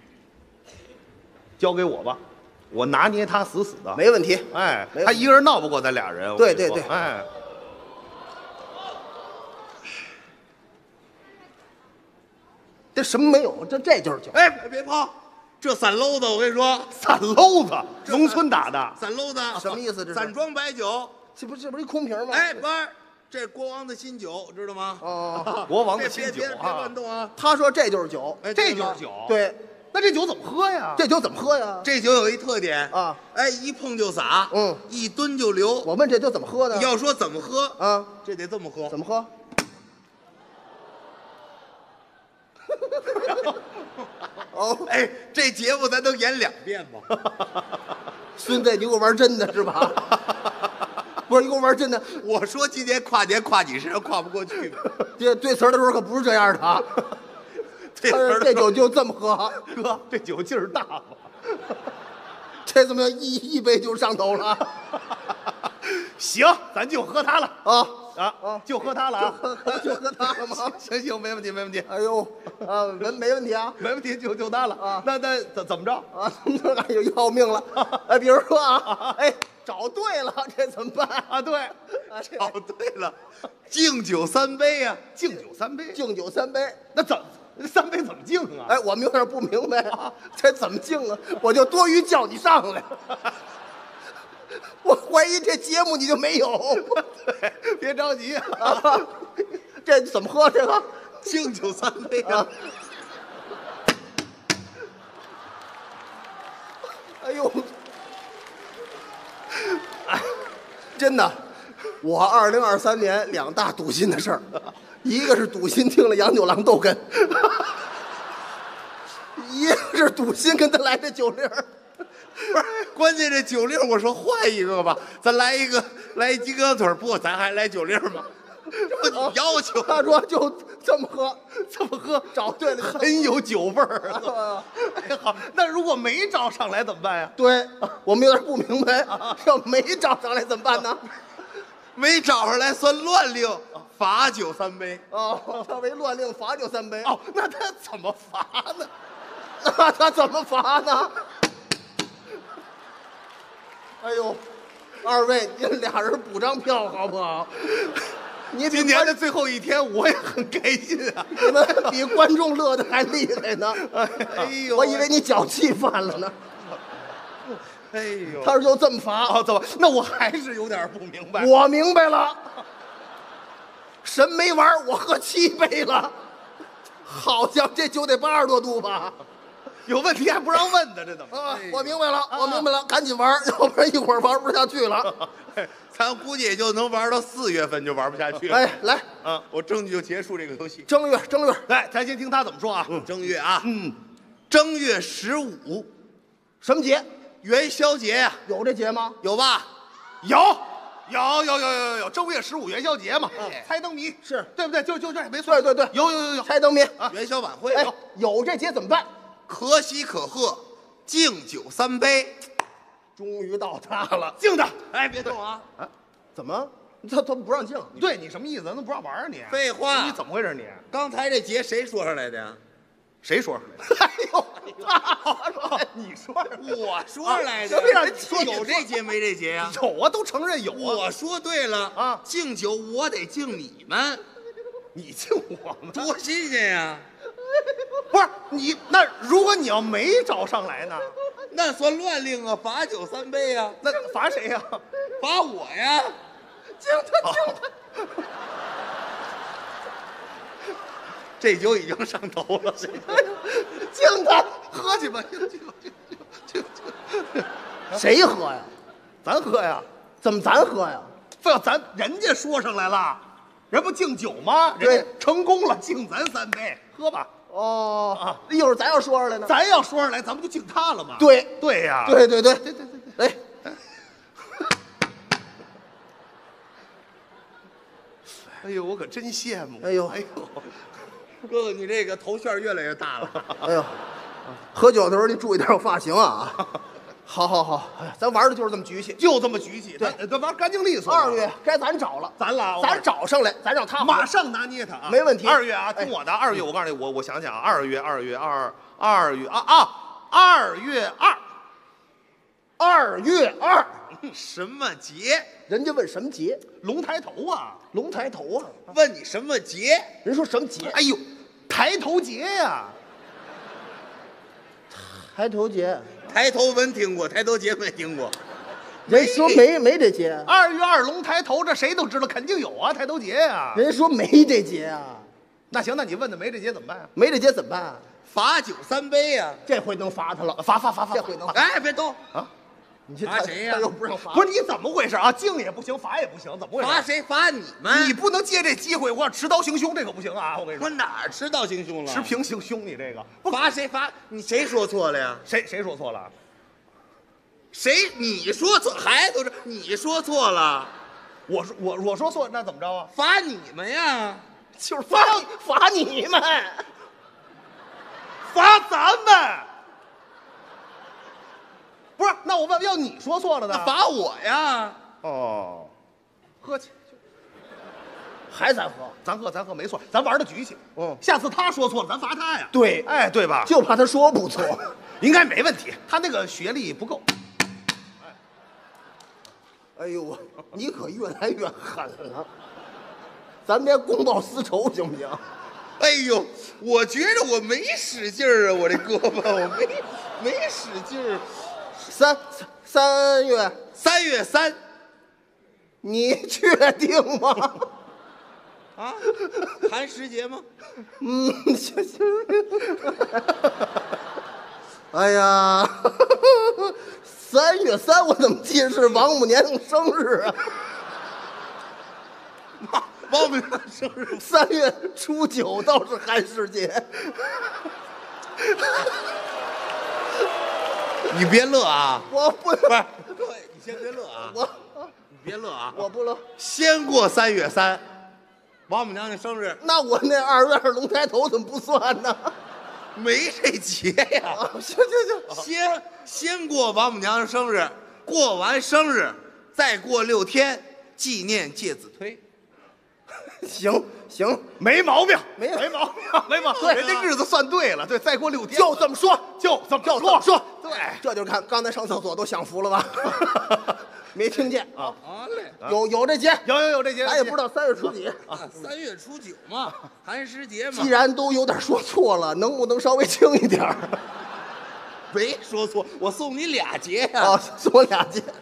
交给我吧，我拿捏他死死的。 没问题。 哎， 没问题他一个人闹不过咱俩人。我跟你说对对对哎， 这什么没有？这这就是酒。 哎，别别跑，这散篓子，我跟你说， 散篓子，农村打的。 散篓子什么意思这是散装白酒。 这不这不是一空瓶吗？ 哎，不是，这国王的新酒，知道吗？ 哦， 国王别的新酒别别别啊乱，动啊！ 他说这就是酒。 哎， 这对了就是酒。， 对， 那这酒怎么喝呀？ 这酒怎么喝呀？ 这酒有一特点啊， 哎，一碰就洒， 嗯， 一蹲就流。 我问这酒怎么喝呢？ 要说怎么喝， 啊， 这得这么喝。 怎么喝？哦， 哎，这节目咱能演两遍吗？ 孙子，你给我玩真的是吧？不是，你给我玩真的。 我说今年跨年跨你身上跨不过去吗？ 这对词儿的时候可不是这样的啊。 这他说这酒就这么喝， 哥，这酒劲儿大吧？ 这怎么一一杯就上头了行，咱就喝它了啊？ 啊啊就喝它了啊！ 就喝它了吗？ 行行，没问题，没问题， 哎呦，啊，没没问题啊。 没问题，就就它了啊那那怎怎么着？ 啊，那哎呦要命了！哎，比如说啊，哎，找对了，这怎么办？ 啊，对， 啊，这哦，对了，敬酒三杯呀、 敬酒三杯， 敬酒三杯。 那怎三杯怎么敬啊？ 哎，我们有点不明白啊，这怎么敬啊？我就多余叫你上来。 我怀疑这节目你就没有。 对，别着急啊， 啊，这怎么喝这个？ 敬酒三杯啊啊！ 哎呦，哎，真的，我二零二三年两大赌心的事儿，一个是赌心听了杨九郎逗哏，一个是赌心跟他来这酒令儿。 不是，关键这酒令，我说换一个吧，咱来一个来一鸡胳膊腿儿，不，咱还来酒令吗？这不你要求？ 他说就这么喝，这么喝，找对了， 很有酒味儿啊。 哎，好，那如果没找上来怎么办呀？ 对，我们有点不明白，要没找上来怎么办呢？ 没找上来算乱令，罚酒三杯。 哦，他为乱令罚酒三杯。 哦，那他怎么罚呢？ 那他怎么罚呢？哎呦，二位，您俩人补张票好不好？你比今年观的最后一天，我也很开心啊！ 你们比观众乐的还厉害呢。 哎呦， 我以为你脚气犯了呢。 哎呦， 他说就这么罚， 哦，怎么？那我还是有点不明白。 我明白了。神没玩儿，我喝七杯了。好家伙，这酒得八十多度吧？ 有问题还不让问的，这怎么？ 啊哎， 我明白了，我明白了，赶紧玩儿，要不然一会儿玩不下去了。 咱估计也就能玩到四月份，就玩不下去了。 哎，来， 啊， 我争取就结束这个游戏。 正月，正月， 来，咱先听他怎么说啊？ 正月啊， 嗯， 正月十五什么节？ 元宵节呀， 有这节吗？ 有吧？ 有，有，有，有，有，有，有，正月十五元宵节嘛，猜灯谜是对不对？就就这，没错。 对对对， 有有有有， 猜灯谜。 元宵晚会， 哎，有这节怎么办？ 可喜可贺，敬酒三杯。 终于到他了。 敬的。 哎，别动啊！ 怎么？他他不让敬？ 对你什么意思？那不让玩啊你？ 废话你怎么回事你？ 刚才这节谁说上来的呀？ 谁说出来的？ 哎呦，他说你说的。 我说上来的。 什么让你说有这节没这节呀？ 有啊，都承认有啊。 我说对了啊敬酒我得敬你们， 你敬我们？ 多新鲜呀！ 不是你，那如果你要没找上来呢？ 那算乱令啊，罚酒三杯呀， 那罚谁呀？ 罚我呀！ 敬他敬他。 这酒已经上头了，这敬他， 喝去吧，敬去吧，敬敬敬。 谁喝呀？ 咱喝呀， 怎么咱喝呀？ 非要咱人家说上来了，人不敬酒吗？ 对人家成功了，敬咱三杯，喝吧。 哦啊， 一会儿咱要说出来呢。 咱要说上来，咱不就敬他了吗？ 对对呀， 对对对对对对对。 哎， 哎呦，我可真羡慕。 哎呦哎呦， 哥哥，你这个头旋越来越大了。 哎呦，喝酒的时候你注意点我发型啊！好好好，哎呀，咱玩的就是这么局气。 就这么局气， 对咱咱玩干净利索。 二月该咱找了， 咱了，我告诉咱你找上来，咱让他喝马上拿捏他啊， 没问题二月啊，听我的，二月我告诉你，我我想想啊，二月二月二二月啊啊，二月二， 二月二， 什么节？ 人家问什么节？ 龙抬头啊， 龙抬头啊！ 问你什么节？ 人说什么节？ 哎呦，抬头节呀， 抬头节。 抬头文听过，抬头节没听过。 人说没没这节， 二月二龙抬头，这谁都知道，肯定有啊，抬头节呀。 人说没这节啊， 那行，那你问的没这节怎么办啊？ 没这节怎么办啊？ 罚酒三杯呀！ 这回能罚他了， 罚罚罚罚， 这回能罚。 哎，别动！ 你这他罚谁呀他又不让罚， 不是你怎么回事啊？敬也不行，罚也不行，怎么回事？ 罚谁？罚你们！ 你不能借这机会，我要持刀行凶，这可不行啊！我跟你我说， 哪儿持刀行凶了？ 持平行凶，你这个罚谁？罚你？谁说错了呀？ 谁谁说错了？ 谁？你说错？孩子都是你说错了， 我说我我说错，那怎么着啊？ 罚你们呀！ 就是罚你罚你们。 罚咱们。不是，那我问，要你说错了呢？ 罚我呀！ 哦，喝去， 还咱喝， 咱喝咱喝没错，咱玩的局气。 嗯下次他说错了，咱罚他呀。 对哎，对吧？ 就怕他说不错。 应该没问题，他那个学历不够。 哎呦我，你可越来越狠了，咱别公报私仇行不行？ 哎呦，我觉着我没使劲儿啊，我这胳膊我没没使劲儿。 三三月， 三月三你确定吗？ 啊，寒食节吗？ 嗯，行行。哎呀，三月三，我怎么记得是王母娘娘生日啊？ 王母娘娘生日， 三月初九倒是寒食节。 你别乐啊！ 我不不是，对，你先别乐啊！ 我你别乐啊！ 我不乐。 先过三月三，王母娘娘生日， 那我那二月二龙抬头怎么不算呢？ 没这节呀。 啊，行行行， 先先过王母娘娘生日，过完生日，再过六天纪念介子推。 行行， 没毛病， 没没毛病，没毛病。 对人家日子算对了，对，再过六天就这么说， 就这么就这么说。 对， 这就是看刚才上厕所都享福了吧？没听见啊？ 好嘞， 有有这节， 有有有这节， 咱也不知道三月初几。 啊，三月初九嘛，寒食节嘛既。然都有点说错了，能不能稍微轻一点儿？ 没说错，我送你俩节呀。 啊，送我俩节。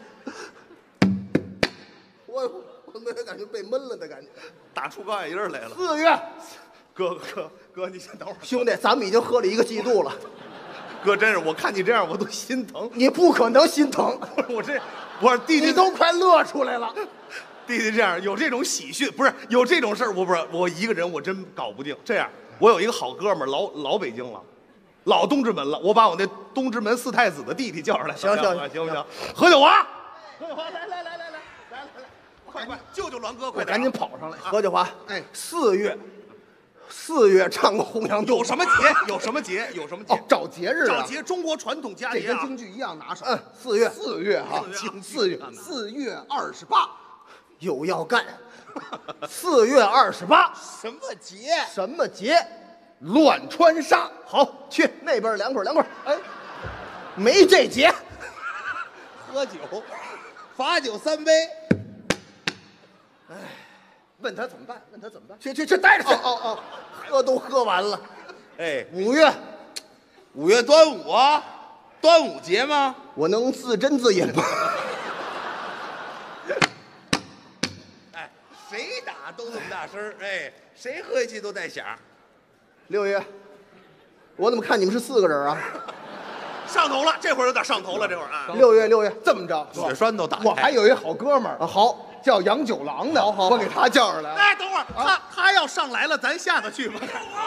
我我没感觉被闷了的感觉。 打出高眼印儿来了。 四月， 哥哥哥哥，你先等会儿。 兄弟，咱们已经喝了一个季度了， 哥，真是我看你这样我都心疼。 你不可能心疼， 我这我弟弟你都快乐出来了。 弟弟这样有这种喜讯，不是有这种事儿，我不是我一个人我真搞不定。这样，我有一个好哥们儿，老老北京了，老东直门了，我把我那东直门四太子的弟弟叫上来， 行行行行不行？何九华，何九华，来来来来来来来来，快快，救救栾哥，快点， 赶紧跑上来。何九华，哎，四月，四月唱个弘扬有什么节？有什么节？有什么节？ 哦，找节日啊， 找节，中国传统佳节啊！ 这跟京剧一样拿手。嗯，四月，四月哈，四月，四月二十八，有要干。四月二十八， 什么节？ 什么节？乱穿纱。好，去那边凉快凉快。哎，没这节。 喝酒，罚酒三杯。 问他怎么办？问他怎么办？去去去，带着去。哦哦哦，喝都喝完了。 哎， 五月， 五月端午啊，端午节吗？ 我能自斟自饮吗？ 哎，谁打都这么大声儿，哎，谁喝下去都带响。 六月，我怎么看你们是四个人啊？ 上头了，这会儿有点上头了，这会儿啊。 六月六月，这么着， 血栓都打开。 我还有一好哥们儿啊，好， 叫杨九郎的， 好好我给他叫上来了。 哎，等会儿，他他要上来了，咱下得去吗？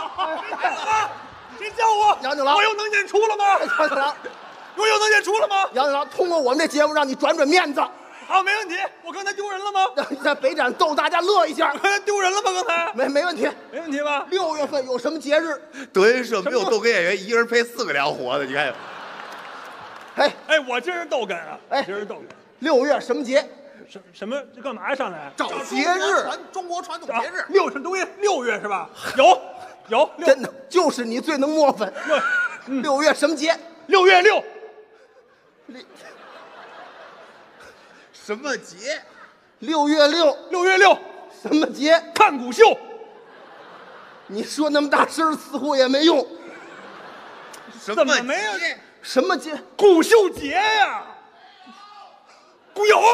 谁叫我？ 杨九郎我又能演出了吗？ 杨九郎， 我又能演出了吗？ 杨九郎，通过我们这节目让你转转面子， 好，没问题。我刚才丢人了吗？ 让你在北展逗大家乐一下， 刚才丢人了吗？刚才没没问题。 没问题吧？ 六月份有什么节日？ 德云社没有逗哏演员，一个人陪四个两伙的，你看。 哎哎，我今儿逗哏啊！ 哎今儿逗哏， 六月什么节？ 什什么？这干嘛上来？ 找节日， 传中国传统节日。 六是六月，六月是吧？有有六真的就是你最能磨粉。 六六月什么节？ 六月六， 什么节？ 六月六六月六什么节？ 看古秀， 你说那么大声，似乎也没用。 什怎么没有节？ 什么节？ 古秀节呀！古有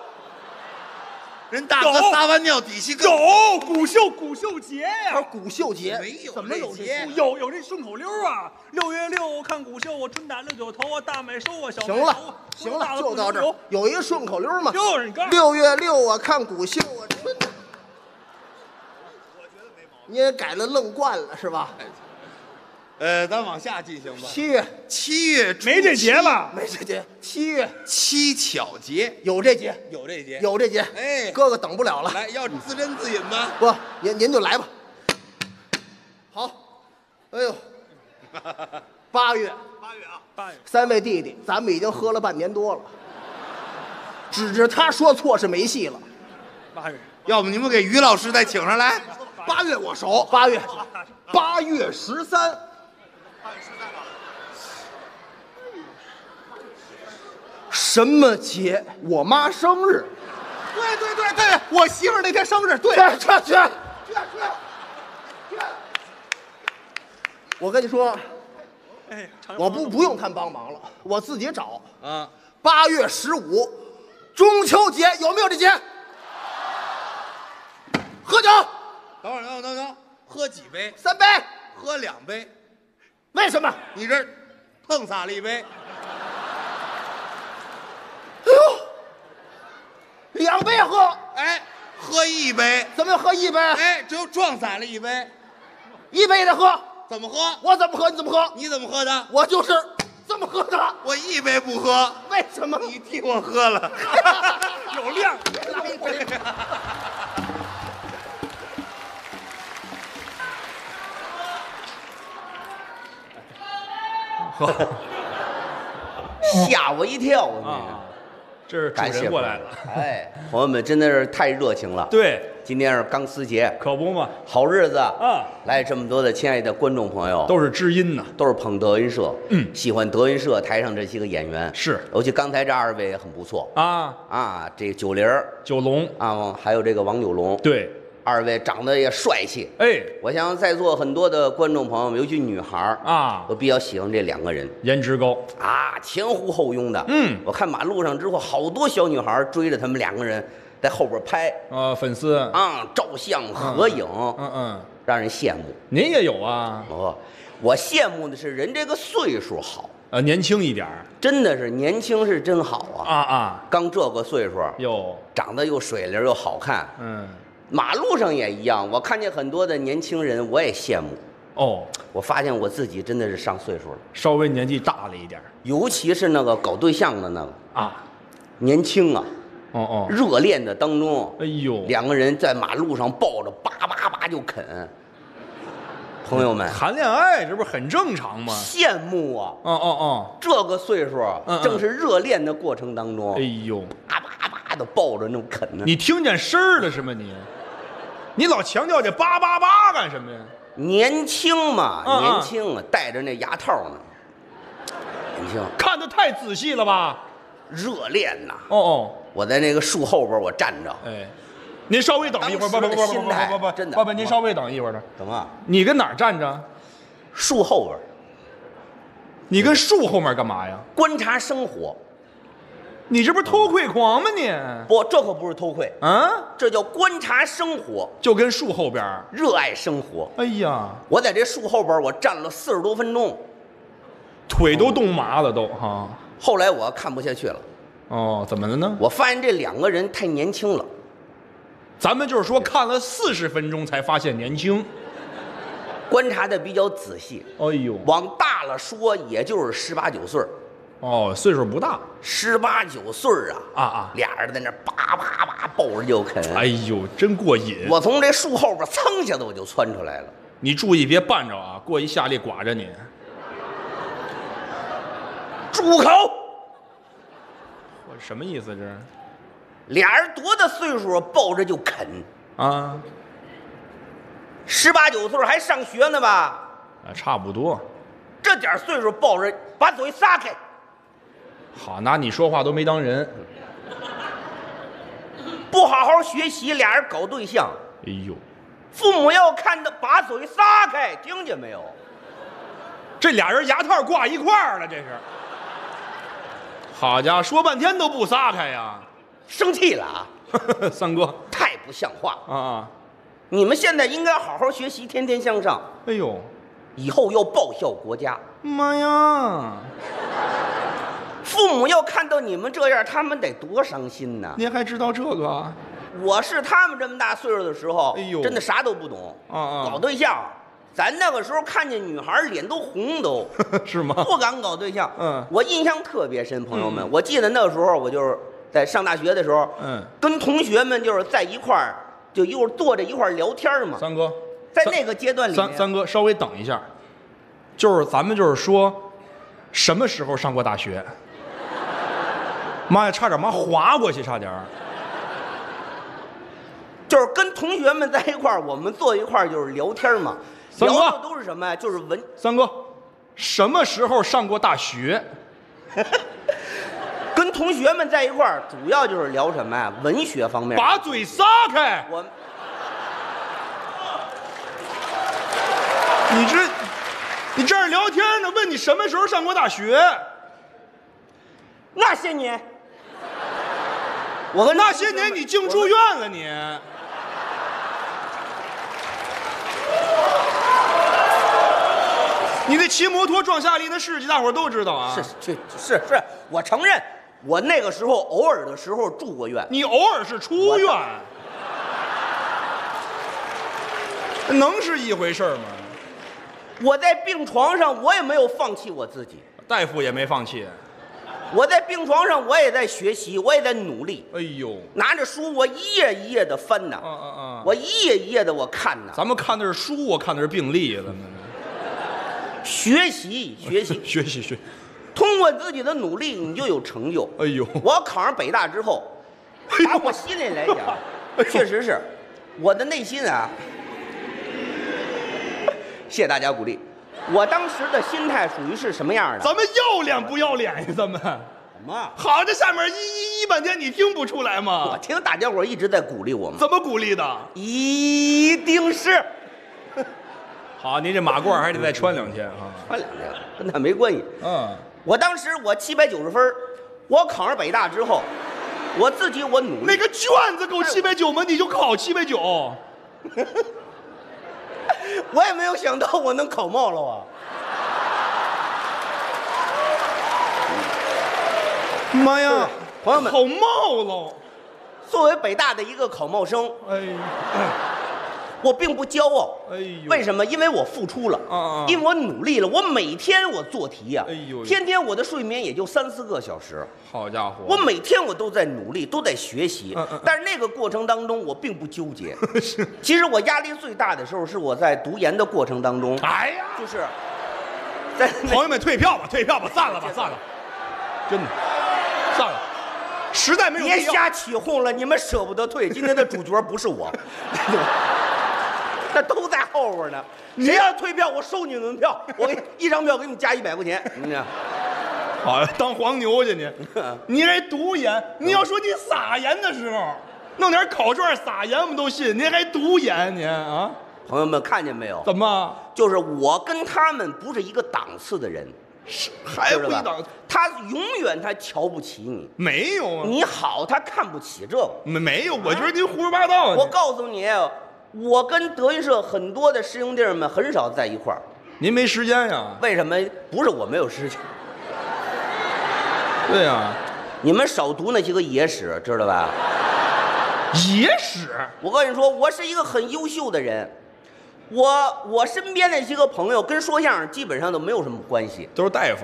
人大哥有撒完尿底下跟有古秀古秀节还有呀！ 古秀节？ 没有怎么有这这节？ 有有这顺口溜啊！六月六看古秀，我春打六九头啊，大买收啊，小买行熟啊了，行了， 大就到这儿。有一个顺口溜嘛， 就是你刚六月六啊，看古秀啊，春。你也改了愣惯了是吧？ 呃，咱往下进行吧。 七月七月初没这节七？ 吧？ 没这节，七月七巧节有这节， 有这节。 有这节。 哎哥哥等不了了， 来，要自斟自饮吗？ 不，您您就来吧。好，哎呦，八月八月啊， 八月三位弟弟，咱们已经喝了半年多了，指着他说错是没戏了。 八月要不你们给于老师再请上来？ 八月我熟，八月，八月十三，什么节？我妈生日。 对对对对，我媳妇儿那天生日，对。 去去去去去！我跟你说， 哎，常我不不用他帮忙了，我自己找。 啊， 八月十五，中秋节有没有这节？喝酒等会儿，等会儿，等会儿，等会儿喝几杯？ 三杯， 喝两杯。 为什么？ 你这碰洒了一杯。 哎呦，两杯喝， 哎，喝一杯。 怎么喝一杯？ 哎，只有撞洒了一杯。 一杯也得喝。 怎么喝？ 我怎么喝？你怎么喝？ 你怎么喝的？ 我就是这么喝的。 我一杯不喝。 为什么？ 你替我喝了。 有量。 来一杯。 吓我一跳啊！这是主感谢人过来了。 哎，朋友们真的是太热情了。 对， 今天是钢丝节， 可不嘛， 好日子啊！ 来这么多的亲爱的观众朋友， 都是知音呐。 都是捧德云社， 嗯喜欢德云社台上这些个演员， 是尤其刚才这二位也很不错啊， 啊，这个九玲儿九龙， 啊，还有这个王九龙， 对， 二位长得也帅气。 哎我想在座很多的观众朋友们，尤其女孩儿啊， 都比较喜欢这两个人颜值高， 啊，前呼后拥的。 嗯我看马路上之后，好多小女孩追着他们两个人在后边拍呃，粉丝， 啊，照相合影， 嗯嗯， 让人羡慕。 您也有啊， 哦，我羡慕的是人这个岁数好， 呃，年轻一点儿真的是年轻是真好啊！ 啊啊， 刚这个岁数， 有， 长得又水灵又好看， 嗯， 马路上也一样。我看见很多的年轻人，我也羡慕。 哦， 我发现我自己真的是上岁数了， 稍微年纪大了一点儿尤其是那个搞对象的那个啊， 年轻啊， 哦哦， 热恋的当中， 哎呦， 两个人在马路上抱着叭叭叭就啃。朋友们， 谈恋爱这不是很正常吗？ 羡慕啊！ 哦哦哦， 这个岁数嗯嗯正是热恋的过程当中， 哎呦， 叭叭叭的抱着那种啃呢。 你听见声儿了是吗你？你老强调这叭叭叭干什么呀？ 年轻嘛， 嗯嗯年轻啊，戴着那牙套呢，年轻， 看得太仔细了吧？ 热恋呐。 哦哦， 我在那个树后边，我站着， 哎，您稍微等一会儿，不不不不不不不不， 真的爸爸您稍微等一会儿的。 怎么？ 你跟哪儿站着？ 树后边你跟树后面干嘛呀？ 观察生活。 你这不是偷窥狂吗你？ 不，这可不是偷窥， 啊， 这叫观察生活， 就跟树后边儿。 热爱生活。 哎呀， 我在这树后边，我站了四十多分钟， 腿都冻麻了都哈。 后来我看不下去了， 哦，怎么了呢？ 我发现这两个人太年轻了。 咱们就是说看了四十分钟才发现年轻。 观察的比较仔细， 哎呦， 往大了说，也就是十八九岁儿哦，岁数不大十八九岁儿啊啊啊！ 俩人在那叭叭叭抱着就啃。 哎呦，真过瘾！ 我从这树后边噌一下子我就窜出来了。 你注意别绊着啊，过一下力剐着你。 住口！ 我什么意思这？ 俩人多大岁数抱着就啃？ 啊十八九岁还上学呢吧？ 啊，差不多。 这点岁数抱着，把嘴撒开！ 好，拿你说话都没当人。 不好好学习，俩人搞对象， 哎呦， 父母要看到，把嘴撒开，听见没有？ 这俩人牙套挂一块儿了，这是。好家伙，说半天都不撒开呀！ 生气了啊！ 三哥太不像话！ 啊啊！ 你们现在应该好好学习，天天向上， 哎呦， 以后要报效国家。 妈呀！ 父母要看到你们这样，他们得多伤心呐！ 您还知道这个啊？ 我是他们这么大岁数的时候， 哎呦真的啥都不懂啊啊搞对象，咱那个时候看见女孩脸都红都， 是吗？ 不敢搞对象。 嗯我印象特别深，朋友们， 嗯我记得那个时候我就是在上大学的时候， 嗯， 跟同学们就是在一块儿，就一会儿坐着一块儿聊天嘛。 三哥，三在那个阶段里面， 三三哥稍微等一下，就是咱们就是说，什么时候上过大学？妈呀，差点妈滑过去，差点儿。 就是跟同学们在一块儿，我们坐一块儿就是聊天嘛， 三哥聊的都是什么呀？就是文。 三哥，什么时候上过大学？ 跟同学们在一块儿，主要就是聊什么呀？文学方面。 把嘴撒开！ 我你这，你这儿聊天呢？问你什么时候上过大学？ 那些年，我和那些年你净住院了你。你那骑摩托撞夏利的事迹，大伙儿都知道啊。 是是是是，我承认，我那个时候偶尔的时候住过院。 你偶尔是出院，能是一回事吗？ 我在病床上，我也没有放弃我自己。 大夫也没放弃。 我在病床上，我也在学习，我也在努力。 哎呦， 拿着书，我一页一页的翻呢。 嗯嗯嗯， 我一页一页的我看呢。 咱们看的是书，我看的是病历，咱们学习学习学习学。 通过自己的努力，你就有成就。 哎呦， 我考上北大之后，打我心里来讲，确实是，我的内心啊，谢谢大家鼓励。我当时的心态属于是什么样的？ 咱们要脸不要脸呀？咱们什么？ 好，这下面一一一半天，你听不出来吗？ 我听大家伙一直在鼓励我们。 怎么鼓励的？ 一定是。 好，您这马褂还得再穿两天啊。 穿两天跟那没关系。 嗯， 我当时我七百九十分，我考上北大之后，我自己我努力。 那个卷子够七百九吗？你就考七百九。 我也没有想到我能考冒了啊！ 妈呀， 朋友们， 考冒了！ 作为北大的一个考冒生， 哎， 我并不骄傲。 哎呦， 为什么？因为我付出了， 啊啊因为我努力了。我每天我做题呀、 哎呦， 天天我的睡眠也就三四个小时。 好家伙， 我每天我都在努力，都在学习。 嗯嗯但是那个过程当中，我并不纠结。其实我压力最大的时候是我在读研的过程当中。 哎呀， 就是在朋友们退票吧，退票吧，散了吧，散了，真的，散了，实在没有必要。 别瞎起哄了，你们舍不得退。今天的主角不是我，那都在后边呢。谁要退票，我收你们票，我给一张票给你加一百块钱。嗯， 好呀，当黄牛去你，你还读研？你要说你撒盐的时候，弄点烤串撒盐我们都信，你还读研你啊？ 朋友们看见没有？ 怎么就是我跟他们不是一个档次的人， 还不一档？ 他永远他瞧不起你， 没有啊， 你好他看不起这个。 没没有，我觉得您胡说八道。 我告诉你，我跟德云社很多的师兄弟们很少在一块儿。 您没时间呀？ 为什么？不是我没有时间。 对呀， 你们少读那些个野史，知道吧？ 野史。 我跟你说，我是一个很优秀的人。我我身边那些个朋友跟说相声基本上都没有什么关系， 都是大夫、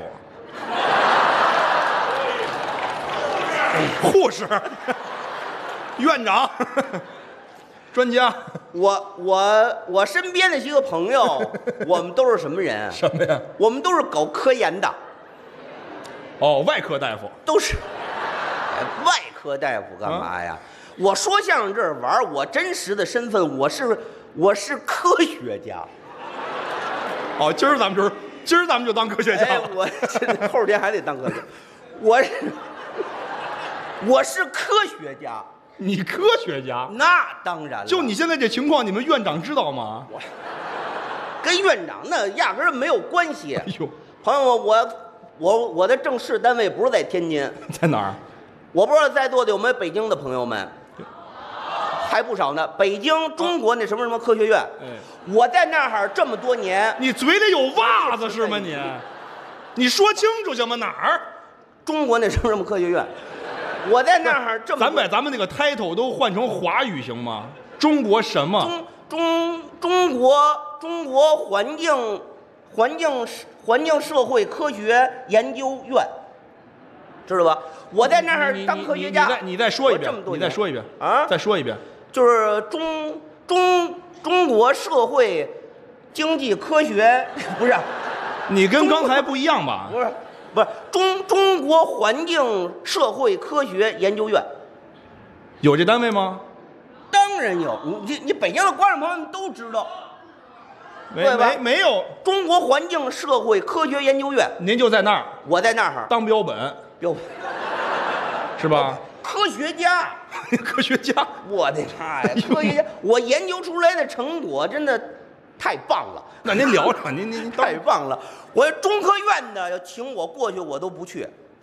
护士、院长、专家。 我我我身边那些个朋友，我们都是什么人？ 什么呀？ 我们都是搞科研的。 哦，外科大夫。 都是。哎，外科大夫干嘛呀？啊、我说相声这儿玩，我真实的身份我是我是科学家。 哦，今儿咱们就是今儿咱们就当科学家了。 哎、我后天还得当科学家。我是我是科学家。 你科学家？ 那当然了。 就你现在这情况，你们院长知道吗？ 我跟院长那压根儿没有关系。 哎呦， 朋友们，我我我的正式单位不是在天津， 在哪儿？ 我不知道在座的有没有北京的朋友们，还不少呢。北京中国那什么什么科学院， 哎， 我在那儿这么多年。 你嘴里有袜子是吗你？你说清楚行吗？哪儿？ 中国那什么什么科学院，我在那儿这么多。 咱把咱们那个 title 都换成华语行吗？中国什么？ 中中中国中国环境环境环境社会科学研究院，知道吧？我在那儿当科学家。 你再你再说一遍，你再说一遍啊！ 再说一遍， 就是中中中国社会经济科学不是？ 你跟刚才不一样吧？ 不是不是中中国环境社会科学研究院， 有这单位吗？ 当然有，你你你北京的观众朋友们都知道。 没没没有， 中国环境社会科学研究院， 您就在那儿， 我在那儿当标本， 标本是吧？ 科学家， 科学家， 我的妈呀，科学家，我研究出来的成果真的太棒了。 那您聊聊，您您您太棒了，我中科院的要请我过去，我都不去。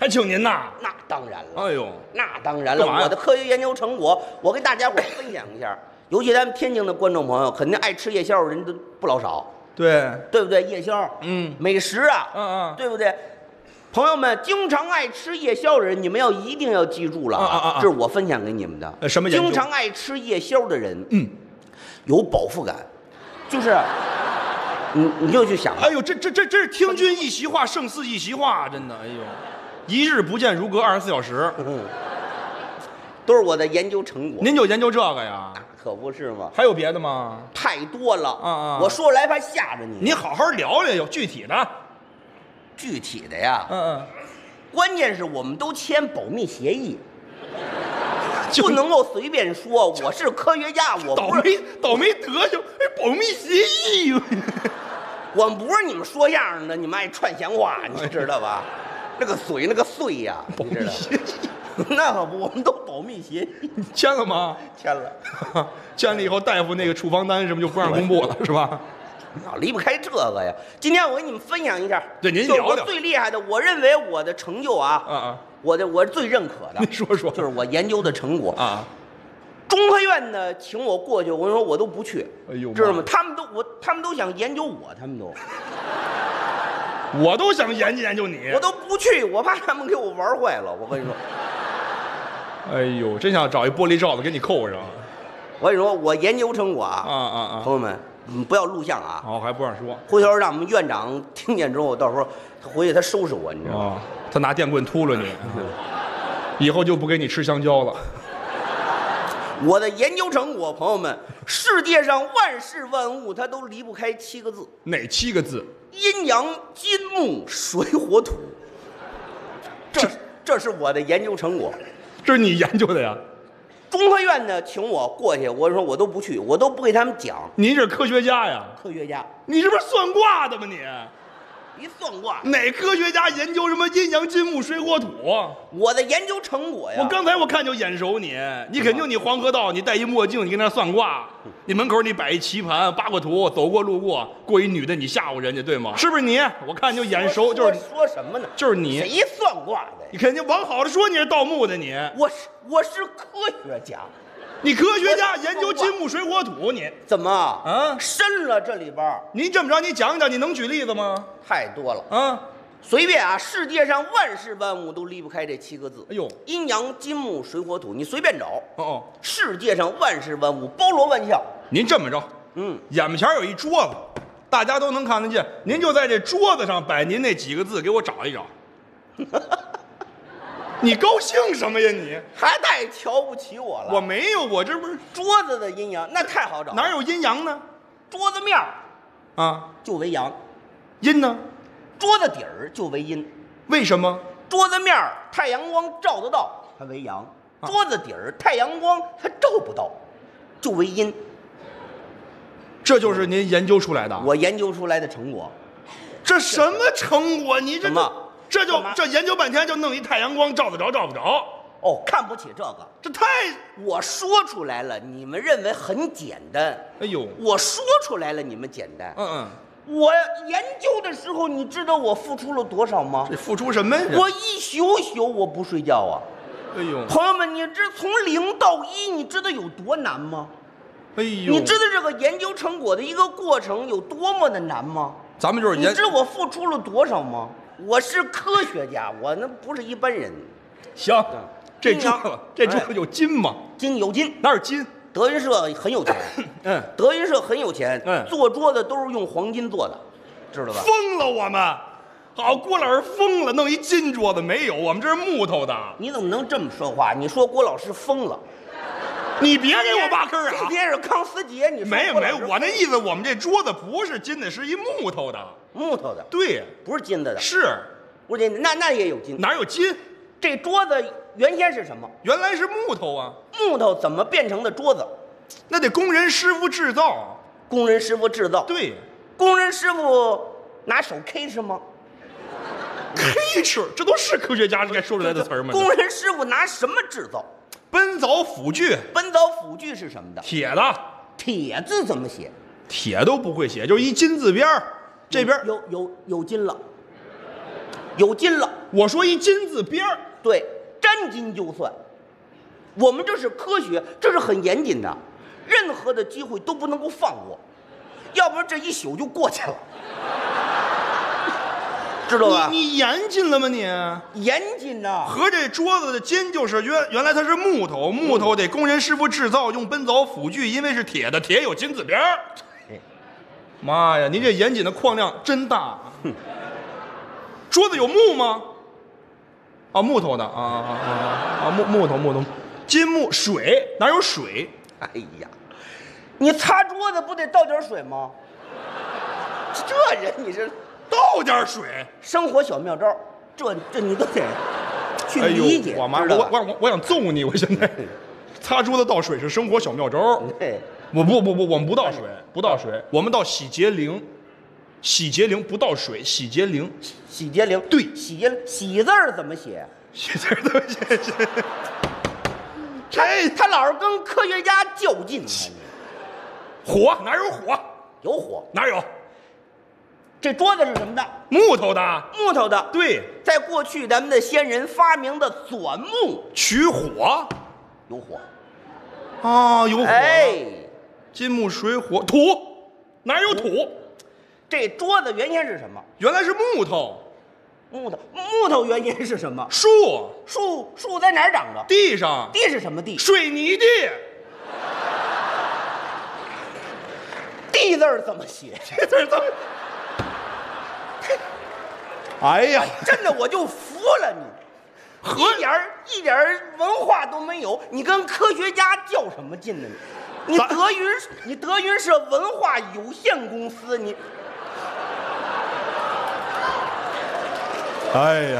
还请您呐？ 那当然了。 哎呦， 那当然了，我的科学研究成果，我跟大家伙分享一下。尤其咱们天津的观众朋友，肯定爱吃夜宵的人都不老少， 对对不对？夜宵， 嗯， 美食啊， 嗯嗯， 对不对？朋友们，经常爱吃夜宵的人，你们要一定要记住了啊啊啊！ 这是我分享给你们的。 呃，什么研究？ 经常爱吃夜宵的人， 嗯， 有饱腹感，就是，你你就去想， 哎呦，这这这这是听君一席话，胜似一席话，真的，哎呦，一日不见如隔二十四小时。 嗯，都是我的研究成果。 您就研究这个呀？ 可不是吗？ 还有别的吗？ 太多了， 啊啊！ 我说出来怕吓着你。 你好好聊聊，有具体的。 具体的呀， 嗯嗯， 关键是我们都签保密协议，不能够随便说我是科学家，我倒霉倒霉德行，哎，保密协议， 我们不是你们说相声的，你们爱串闲话，你知道吧？那个嘴那个碎呀， 保密协议， 那可不，我们都保密协议， 签了吗？ 签了， 签了以后，大夫那个处方单什么就不让公布了，是吧？ 啊，离不开这个呀！今天我给你们分享一下， 对您聊聊， 我最厉害的，我认为我的成就啊， 啊啊， 我的我最认可的， 您说说， 就是我研究的成果啊。 中科院呢，请我过去，我跟你说我都不去， 哎呦， 知道吗？他们都我，他们都想研究我，他们都， 我都想研究研究你， 我都不去，我怕他们给我玩坏了。我跟你说， 哎呦，真想找一玻璃罩子给你扣上。 我跟你说，我研究成果啊， 啊啊啊， 朋友们。你不要录像啊！ 哦，还不让说。 回头让我们院长听见之后，到时候他回去他收拾我，你知道吗？ 哦，他拿电棍秃了你，以后就不给你吃香蕉了。 我的研究成果，朋友们，世界上万事万物它都离不开七个字。 哪七个字？ 阴阳金木水火土。这这是我的研究成果， 这是你研究的呀？ 中科院呢，请我过去，我说我都不去，我都不给他们讲。 您是科学家呀？ 科学家， 你这不是算卦的吗？你一算卦， 哪科学家研究什么阴阳金木水火土？ 我的研究成果呀！ 我刚才我看就眼熟你，你肯定你黄河道，你戴一墨镜，你跟那算卦，你门口你摆一棋盘，八卦图，走过路过，过一女的你吓唬人家，对吗？是不是你？我看就眼熟，就是说什么呢？ 就是你。 谁算卦的？ 你肯定往好了说，你是盗墓的你。 我是我是科学家。 你科学家研究金木水火土，你怎么啊？ 深了这里边。 你这么着，你讲讲，你能举例子吗？ 太多了啊！ 随便啊，世界上万事万物都离不开这七个字。 哎呦， 阴阳金木水火土，你随便找。 哦哦， 世界上万事万物包罗万象。 您这么着， 嗯， 眼前有一桌子，大家都能看得见，您就在这桌子上摆您那几个字，给我找一找。你高兴什么呀你？ 还太瞧不起我了。 我没有，我这不是桌子的阴阳，那太好找。 哪有阴阳呢？ 桌子面儿啊就为阳， 阴呢？ 桌子底儿就为阴。 为什么？ 桌子面儿太阳光照得到，它为阳； 啊、 桌子底儿太阳光它照不到，就为阴。 这就是您研究出来的？ 我研究出来的成果。 这什么成果？你这什么？ 这就这研究半天，就弄一太阳光照得着照不着？ 哦，看不起这个， 这太…… 我说出来了，你们认为很简单。 哎呦， 我说出来了，你们简单。 嗯嗯， 我研究的时候，你知道我付出了多少吗？ 这付出什么呀？ 我一宿宿我不睡觉啊！ 哎呦， 朋友们，你这从零到一，你知道有多难吗？ 哎呦， 你知道这个研究成果的一个过程有多么的难吗？ 咱们就是研， 你知道我付出了多少吗？我是科学家，我那不是一般人。 行，这桌子这桌子有金吗？ 金有金， 哪有金？ 德云社很有钱， 嗯， 德云社很有钱， 嗯， 做桌子都是用黄金做的，知道吧？ 疯了我们，好，郭老师疯了，弄一金桌子没有，我们这是木头的。 你怎么能这么说话？你说郭老师疯了？ 你别给我挖坑啊！ 这天是康思杰，你说没有没有，我那意思，我们这桌子不是金的，是一木头的。 木头的， 对， 不是金的的， 是， 不是金的，那那也有金， 哪有金？ 这桌子原先是什么？ 原来是木头啊， 木头怎么变成的桌子？ 那得工人师傅制造， 工人师傅制造。 对， 工人师傅拿手 K 吃吗 ？K 吃，这都是科学家该说出来的词儿吗？ 工人师傅拿什么制造？ 奔凿斧锯。 奔凿斧锯是什么的？ 铁的。 铁字怎么写？ 铁都不会写，就是一金字边儿。这边有有有金了，有金了。 我说一金字边儿。 对，沾金就算。我们这是科学，这是很严谨的，任何的机会都不能够放过，要不然这一宿就过去了。知道吧？ 你你严谨了吗你？ 严谨呐！ 合这桌子的金就是原原来它是木头，木头得工人师傅制造，用奔凿斧锯，因为是铁的，铁有金字边儿。妈呀，您这严谨的矿量真大。桌子有木吗？啊，木头的啊啊啊啊！木木头木头，金木水哪有水？ 哎呀，你擦桌子不得倒点水吗？这人你是。 倒点水， 生活小妙招，这这你都得去哎理解。 呦，我妈，我我我我想揍你！我现在擦桌子倒水是生活小妙招。 对， 我不不不，我们不倒水，不倒水，我们倒洗洁灵，洗洁灵不倒水，洗洁灵， 洗洁灵， 对， 洗洁洗字儿怎么写？ 洗字儿怎么写？ 这他老是跟科学家较劲。 火哪有火？ 有火哪有？ 这桌子是什么的？ 木头的。 木头的。 对， 在过去咱们的先人发明的钻木取火， 有火。 啊，有火。 哎， 金木水火土，哪有土？ 这桌子原先是什么？ 原来是木头。 木头，木头原先是什么？ 树。 树树在哪儿长着？ 地上。 地是什么地？ 水泥地。 地字儿怎么写？ 这字怎么？哎呀， 真的我就服了你，一点一点文化都没有，你跟科学家较什么劲呢？你你德云你德云社文化有限公司，你哎呀，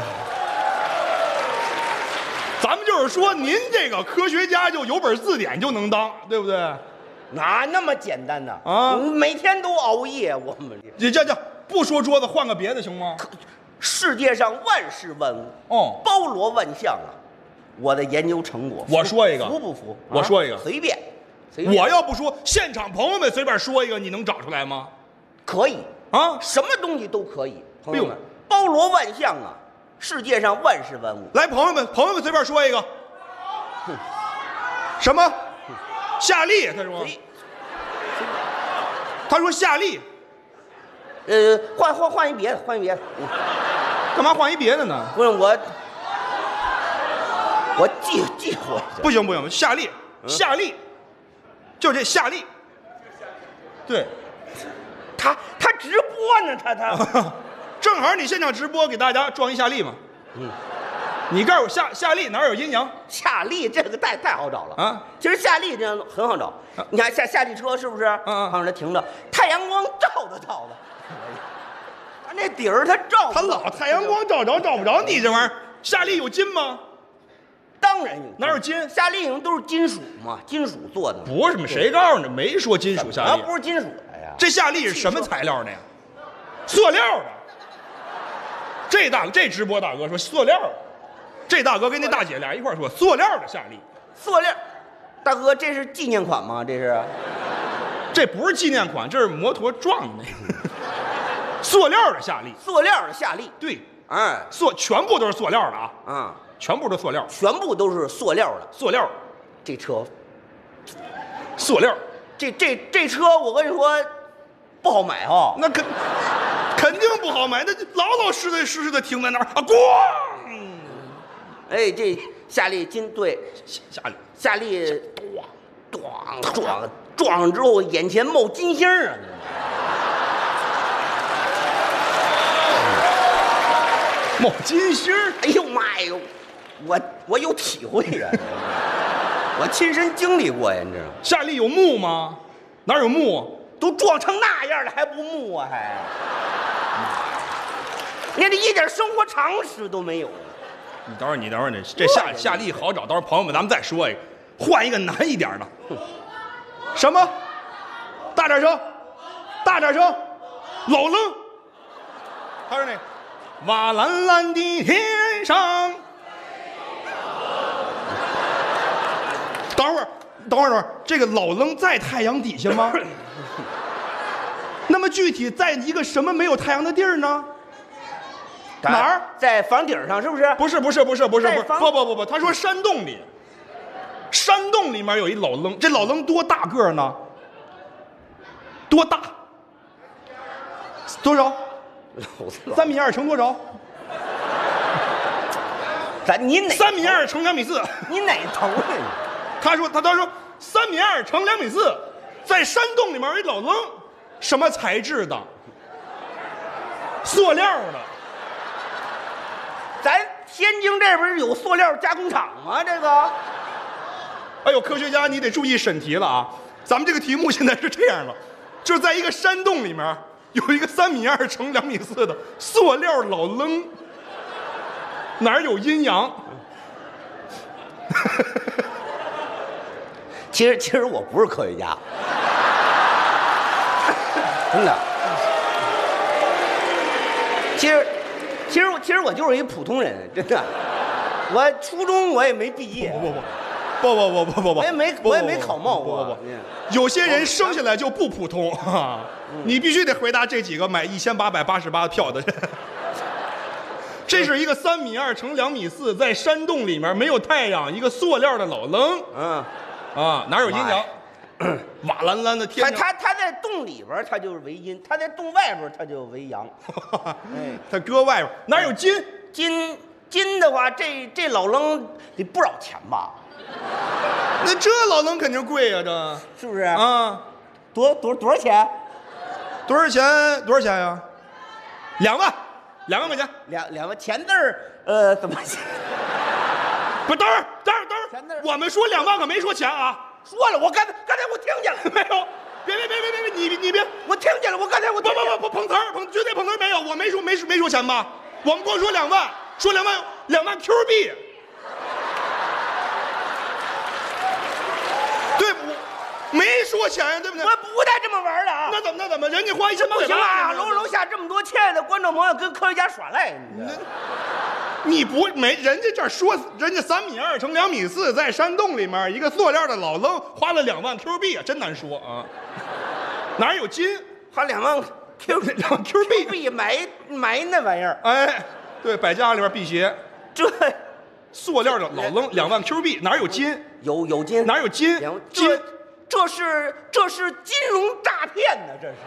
咱们就是说，您这个科学家就有本字典就能当，对不对？ 哪那么简单呢？ 啊， 每天都熬夜，我们这这这不说桌子，换个别的行吗？ 世界上万事万物， 哦， 包罗万象啊！我的研究成果， 我说一个， 服不服？ 我说一个， 随便，随便。 我要不说，现场朋友们随便说一个，你能找出来吗？ 可以啊， 什么东西都可以，朋友们，包罗万象啊！世界上万事万物。 来，朋友们，朋友们随便说一个。什么？夏利？他说。他说夏利。 呃，换换换一别的，换一别的。嗯、 干嘛换一别的呢？ 不是我，我记记回去。 不行不行，夏利，夏利，就这夏利。对， 他他直播呢，他他。 正好你现场直播，给大家装一夏利嘛。嗯。你告诉我夏夏利哪有阴阳？ 夏利这个太太好找了啊！ 其实夏利这样很好找。啊、你看夏夏利车是不是？ 嗯嗯。 旁边它停着，太阳光照得到的。它那底儿它照。 它老太阳光照着照不着你这玩意儿。夏利有金吗？ 当然有。 哪有金？ 夏利用都是金属嘛，金属做的。 不是嘛？谁告诉你？没说金属夏利。 不是金属的呀。 这夏利是什么材料的呀？塑料的。这大这直播大哥说塑料的。这大哥跟那大姐俩一块说，塑料的夏利， 塑料，大哥这是纪念款吗？这是， 这不是纪念款，这是摩托撞的那个，塑料的夏利， 塑料的夏利， 对， 哎， 塑全部都是塑料的啊， 啊， 全部都塑料， 全部都是塑料的， 塑料， 这车， 塑料， 这这这车我跟你说不好买啊， 那肯肯定不好买，那老老实实实实的停在那儿啊，咣。 哎，这夏利金对， 夏利夏利，咣咣撞撞上之后，眼前冒金星啊！ 冒金星！ 哎呦妈呀，我我有体会呀，我亲身经历过呀，你知道吗？ 夏利有木吗？哪有木？ 都撞成那样了还不木啊？还，你这一点生活常识都没有。 你等会儿，你等会儿，这这夏夏利好找，到时候朋友们咱们再说一个，换一个难一点的。什么？大点声，大点声，老愣。他说那，瓦蓝蓝的天上。等会儿，等会儿，等会儿，这个老愣在太阳底下吗？那么具体在一个什么没有太阳的地儿呢？ 哪儿？ 在房顶上是不是？ 不是不是不是不是不是在房不不不不，他说山洞里，山洞里面有一老愣，这老愣多大个儿呢？多大？多少？三米二乘多少？ 咱你哪？ 三米二乘两米四。 你哪头啊？ 他说他他说三米二乘两米四，在山洞里面有一老愣，什么材质的？塑料的。 咱天津这边有塑料加工厂吗？这个？ 哎呦，科学家你得注意审题了啊！咱们这个题目现在是这样的，就是在一个山洞里面有一个三米二乘两米四的塑料老愣，哪儿有阴阳？ 其实其实我不是科学家，真的。其实其实其实我就是一普通人，真的。我初中我也没毕业， 不不不不不不不不不， 我也没我也没考冒过。 不不不，有些人生下来就不普通啊！你必须得回答这几个买一千八百八十八票的人。这是一个三米二乘两米四，在山洞里面没有太阳，一个塑料的老愣。 嗯， 啊，哪有阴阳？瓦蓝蓝的天他。他他在洞里边他就是为阴，他在洞外边他就为阳。 哎，他搁外边哪有金？ 金金的话，这这老愣得不少钱吧？ 那这老愣肯定贵呀、啊，这是不是？ 啊， 多多多少钱？ 多少钱？多少钱呀？两万，两万块钱。 两两万钱字儿，呃，怎么写？ 不，等会儿，等会儿，等会钱字儿儿，我们说两万可没说钱啊。 说了，我刚才刚才我听见了， 没有，别别别别别别，你你别， 我听见了，我刚才我不不不不碰瓷儿，碰绝对碰瓷儿没有，我没说没说没说钱吧？我们光说两万，说两万两万 Q 币。对，我没说钱呀，对不对？ 我不带这么玩的啊！ 那怎么那怎么？人家花一千八不行百八啊！楼楼下这么多亲爱的观众朋友跟科学家耍赖，你这你不没人家这儿说，人家三米二乘两米四，在山洞里面一个塑料的老愣花了两万 Q 币啊，真难说啊！哪有金？ 花两万 Q 两万 Q 币币买买那玩意儿， 哎，对，百家里边辟邪， 这塑料的老愣两万 Q 币，哪有金？ 有有金哪有金？ 两金这这是这是金融诈骗呢，这是。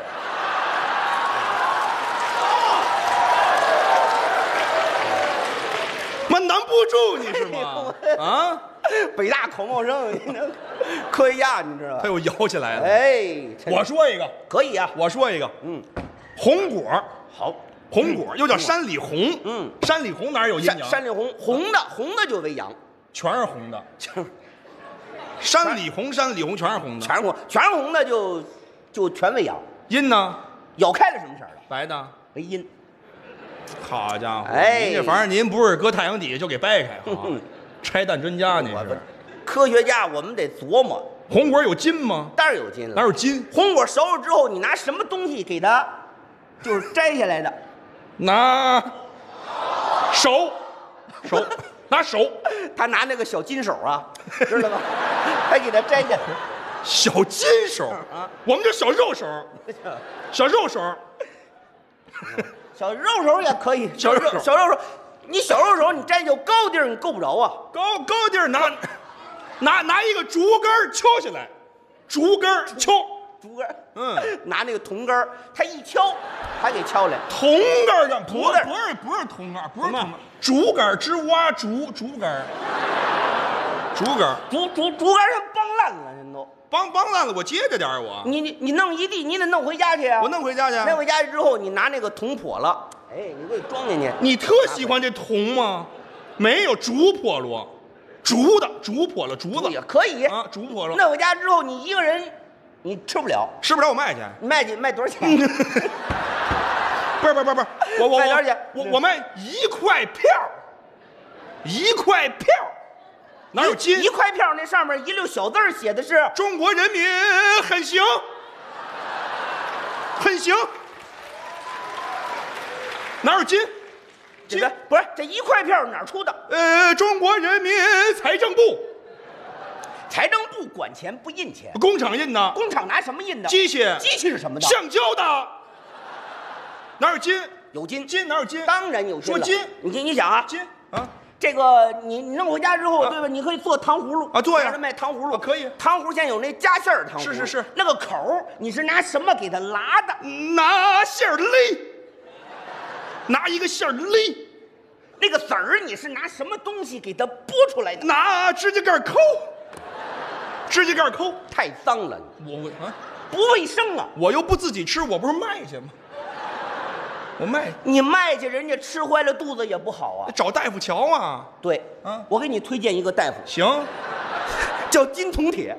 妈难不住你是吗？啊， 北大考茂生，你能科学家你知道吧？ 他又摇起来了。 哎， 我说一个， 可以啊， 我说一个， 嗯， 红果， 好， 红果又叫山里红， 嗯， 山里红哪有阴山阳？ 山里红红的红的就为阳， 全是红的， 全山里红山里红全是红的， 全是红，全是红的就就全为阳， 阴呢？ 咬开了什么色儿了？ 白的。 为阴。 好家伙， 哎您这玩意儿您不是搁太阳底下就给掰开啊？拆弹专家您是？ 科学家我们得琢磨， 红果有金吗？ 当然有金了。 哪有金？ 红果熟了之后，你拿什么东西给它，就是摘下来的？ 拿手手拿手， 他拿那个小金手啊，知道吧？还给它摘下来。 小金手啊，我们叫小肉手，小肉手。 小肉手也可以， 小肉手小肉手，你小肉手你摘就高地儿你够不着啊， 高高地儿拿拿拿一个竹竿儿敲下来，竹竿儿敲， 竹竿， 嗯， 拿那个铜杆儿，他一敲，他给敲来。 铜竿儿的不竹竿儿不是不是铜竿儿，不是铜竿儿，竹竿儿之蛙竹竹竿儿，竹竿儿竹竹竹竿上帮烂了，人都。 帮帮烂了，我接着点儿我， 你你你弄一地，你得弄回家去啊。 我弄回家去。 弄回家去之后，你拿那个铜笸了，哎，你给装进去。 你特喜欢这铜吗？没有竹笸箩，竹的竹笸箩，竹子也可以啊，竹笸箩。 弄回家之后，你一个人你吃不了， 吃不了我卖去。 你卖去卖多少钱？ 不是不是不是不是，我我卖多少钱我我卖一块票，一块票，哪有金？ 一块票那上面一溜小字儿写的是中国人民很行，很行，哪有金？ 这个不是这一块票哪儿出的？ 呃，中国人民财政部财政部管钱不印钱， 工厂印的， 工厂拿什么印的？ 机器， 机器是什么的？ 橡胶的，哪有金？ 有筋， 筋哪有筋？ 当然有筋了。 说筋， 你你想啊， 筋啊， 这个你你弄回家之后， 啊对吧？你可以做糖葫芦啊对呀拿着卖糖葫芦啊可以糖葫芦现在有那夹馅儿糖葫芦， 是是是那个口儿你是拿什么给它拉的？ 拿馅儿勒，拿一个馅儿勒， 那个籽儿你是拿什么东西给它剥出来的？ 拿指甲盖抠，指甲盖抠。 太脏了， 我我啊， 不卫生啊！ 我又不自己吃，我不是卖去吗？我卖， 你卖去，人家吃坏了肚子也不好啊。 找大夫瞧啊。 对， 啊我给你推荐一个大夫， 行， 叫金铜铁。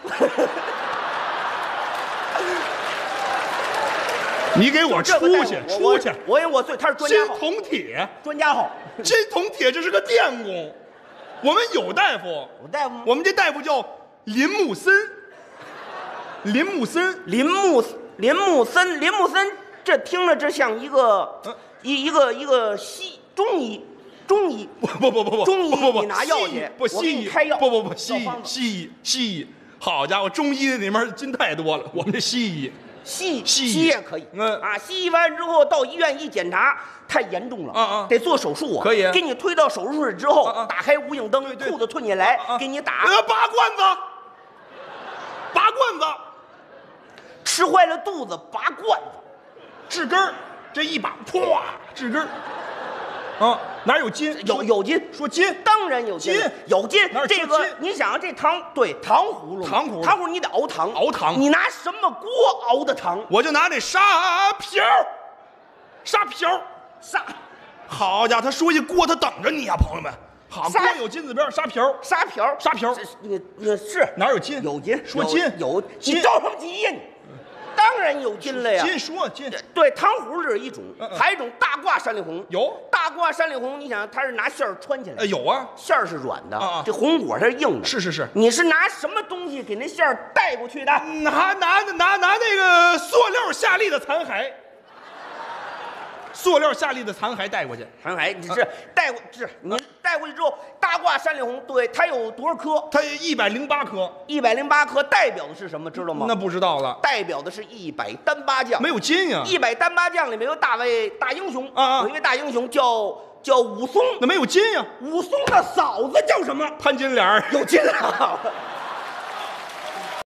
你给我就这出去个大夫出去。 我我我最他是专家金好， 铜铁， 专家好。 金铜铁这是个电工，我们有大夫， 有大夫吗？ 我们这大夫叫林木森，林木森， 林木林木森林木森，这听着这像一个、 嗯一一个一个西中医中医不不不不不， 中医不不不你拿药去西医不我给西医， 你开药不不不西医药方子西医西医，好家伙，中医里面筋太多了，我们这西医。 西西医西也可以， 嗯啊，西医完之后到医院一检查，太严重了， 啊啊得做手术啊， 可以给你推到手术室之后， 啊啊打开无影灯， 对对裤子褪下来， 啊给你打， 呃，拔罐子，拔罐子， 吃坏了肚子拔罐子， 治根儿，这一把唰治根儿，啊，哪有筋？ 有有筋， 说筋， 当然有筋， 筋有筋哪儿。 这个说筋你想啊，这糖对糖葫芦嘛， 糖葫芦糖葫芦你得熬糖， 熬糖你拿什么锅熬的糖？ 我就拿那沙瓢儿，沙瓢儿， 沙好家伙，他说一锅，他等着你呀、朋友们。好，锅沙有金字边，沙瓢儿， 沙瓢， 沙瓢这你你是哪有筋？ 有筋？有说筋有， 筋你着什么急呀你？当然有筋了呀。 筋说筋， 对，糖葫芦这是一种嗯，嗯还有一种大挂山里红。 有大挂山里红，你想它是拿馅儿穿起来呃，，有啊， 馅儿是软的啊啊， 这红果它是硬的。 是是是你是拿什么东西给那馅儿带过去的？ 拿拿拿拿那个塑料夏利的残骸，塑料夏利的残骸带过去， 韩海，你是带过，是你带过去之后，大挂山里红，对，它有多少颗？ 它一百零八颗， 一百零八颗，代表的是什么？知道吗？ 那不知道了， 代表的是一百单八将。 没有筋呀， 一百单八将里面有大位大英雄啊啊有一位大英雄叫叫武松。 那没有筋呀， 武松的嫂子叫什么？ 潘金莲儿。 有劲啊！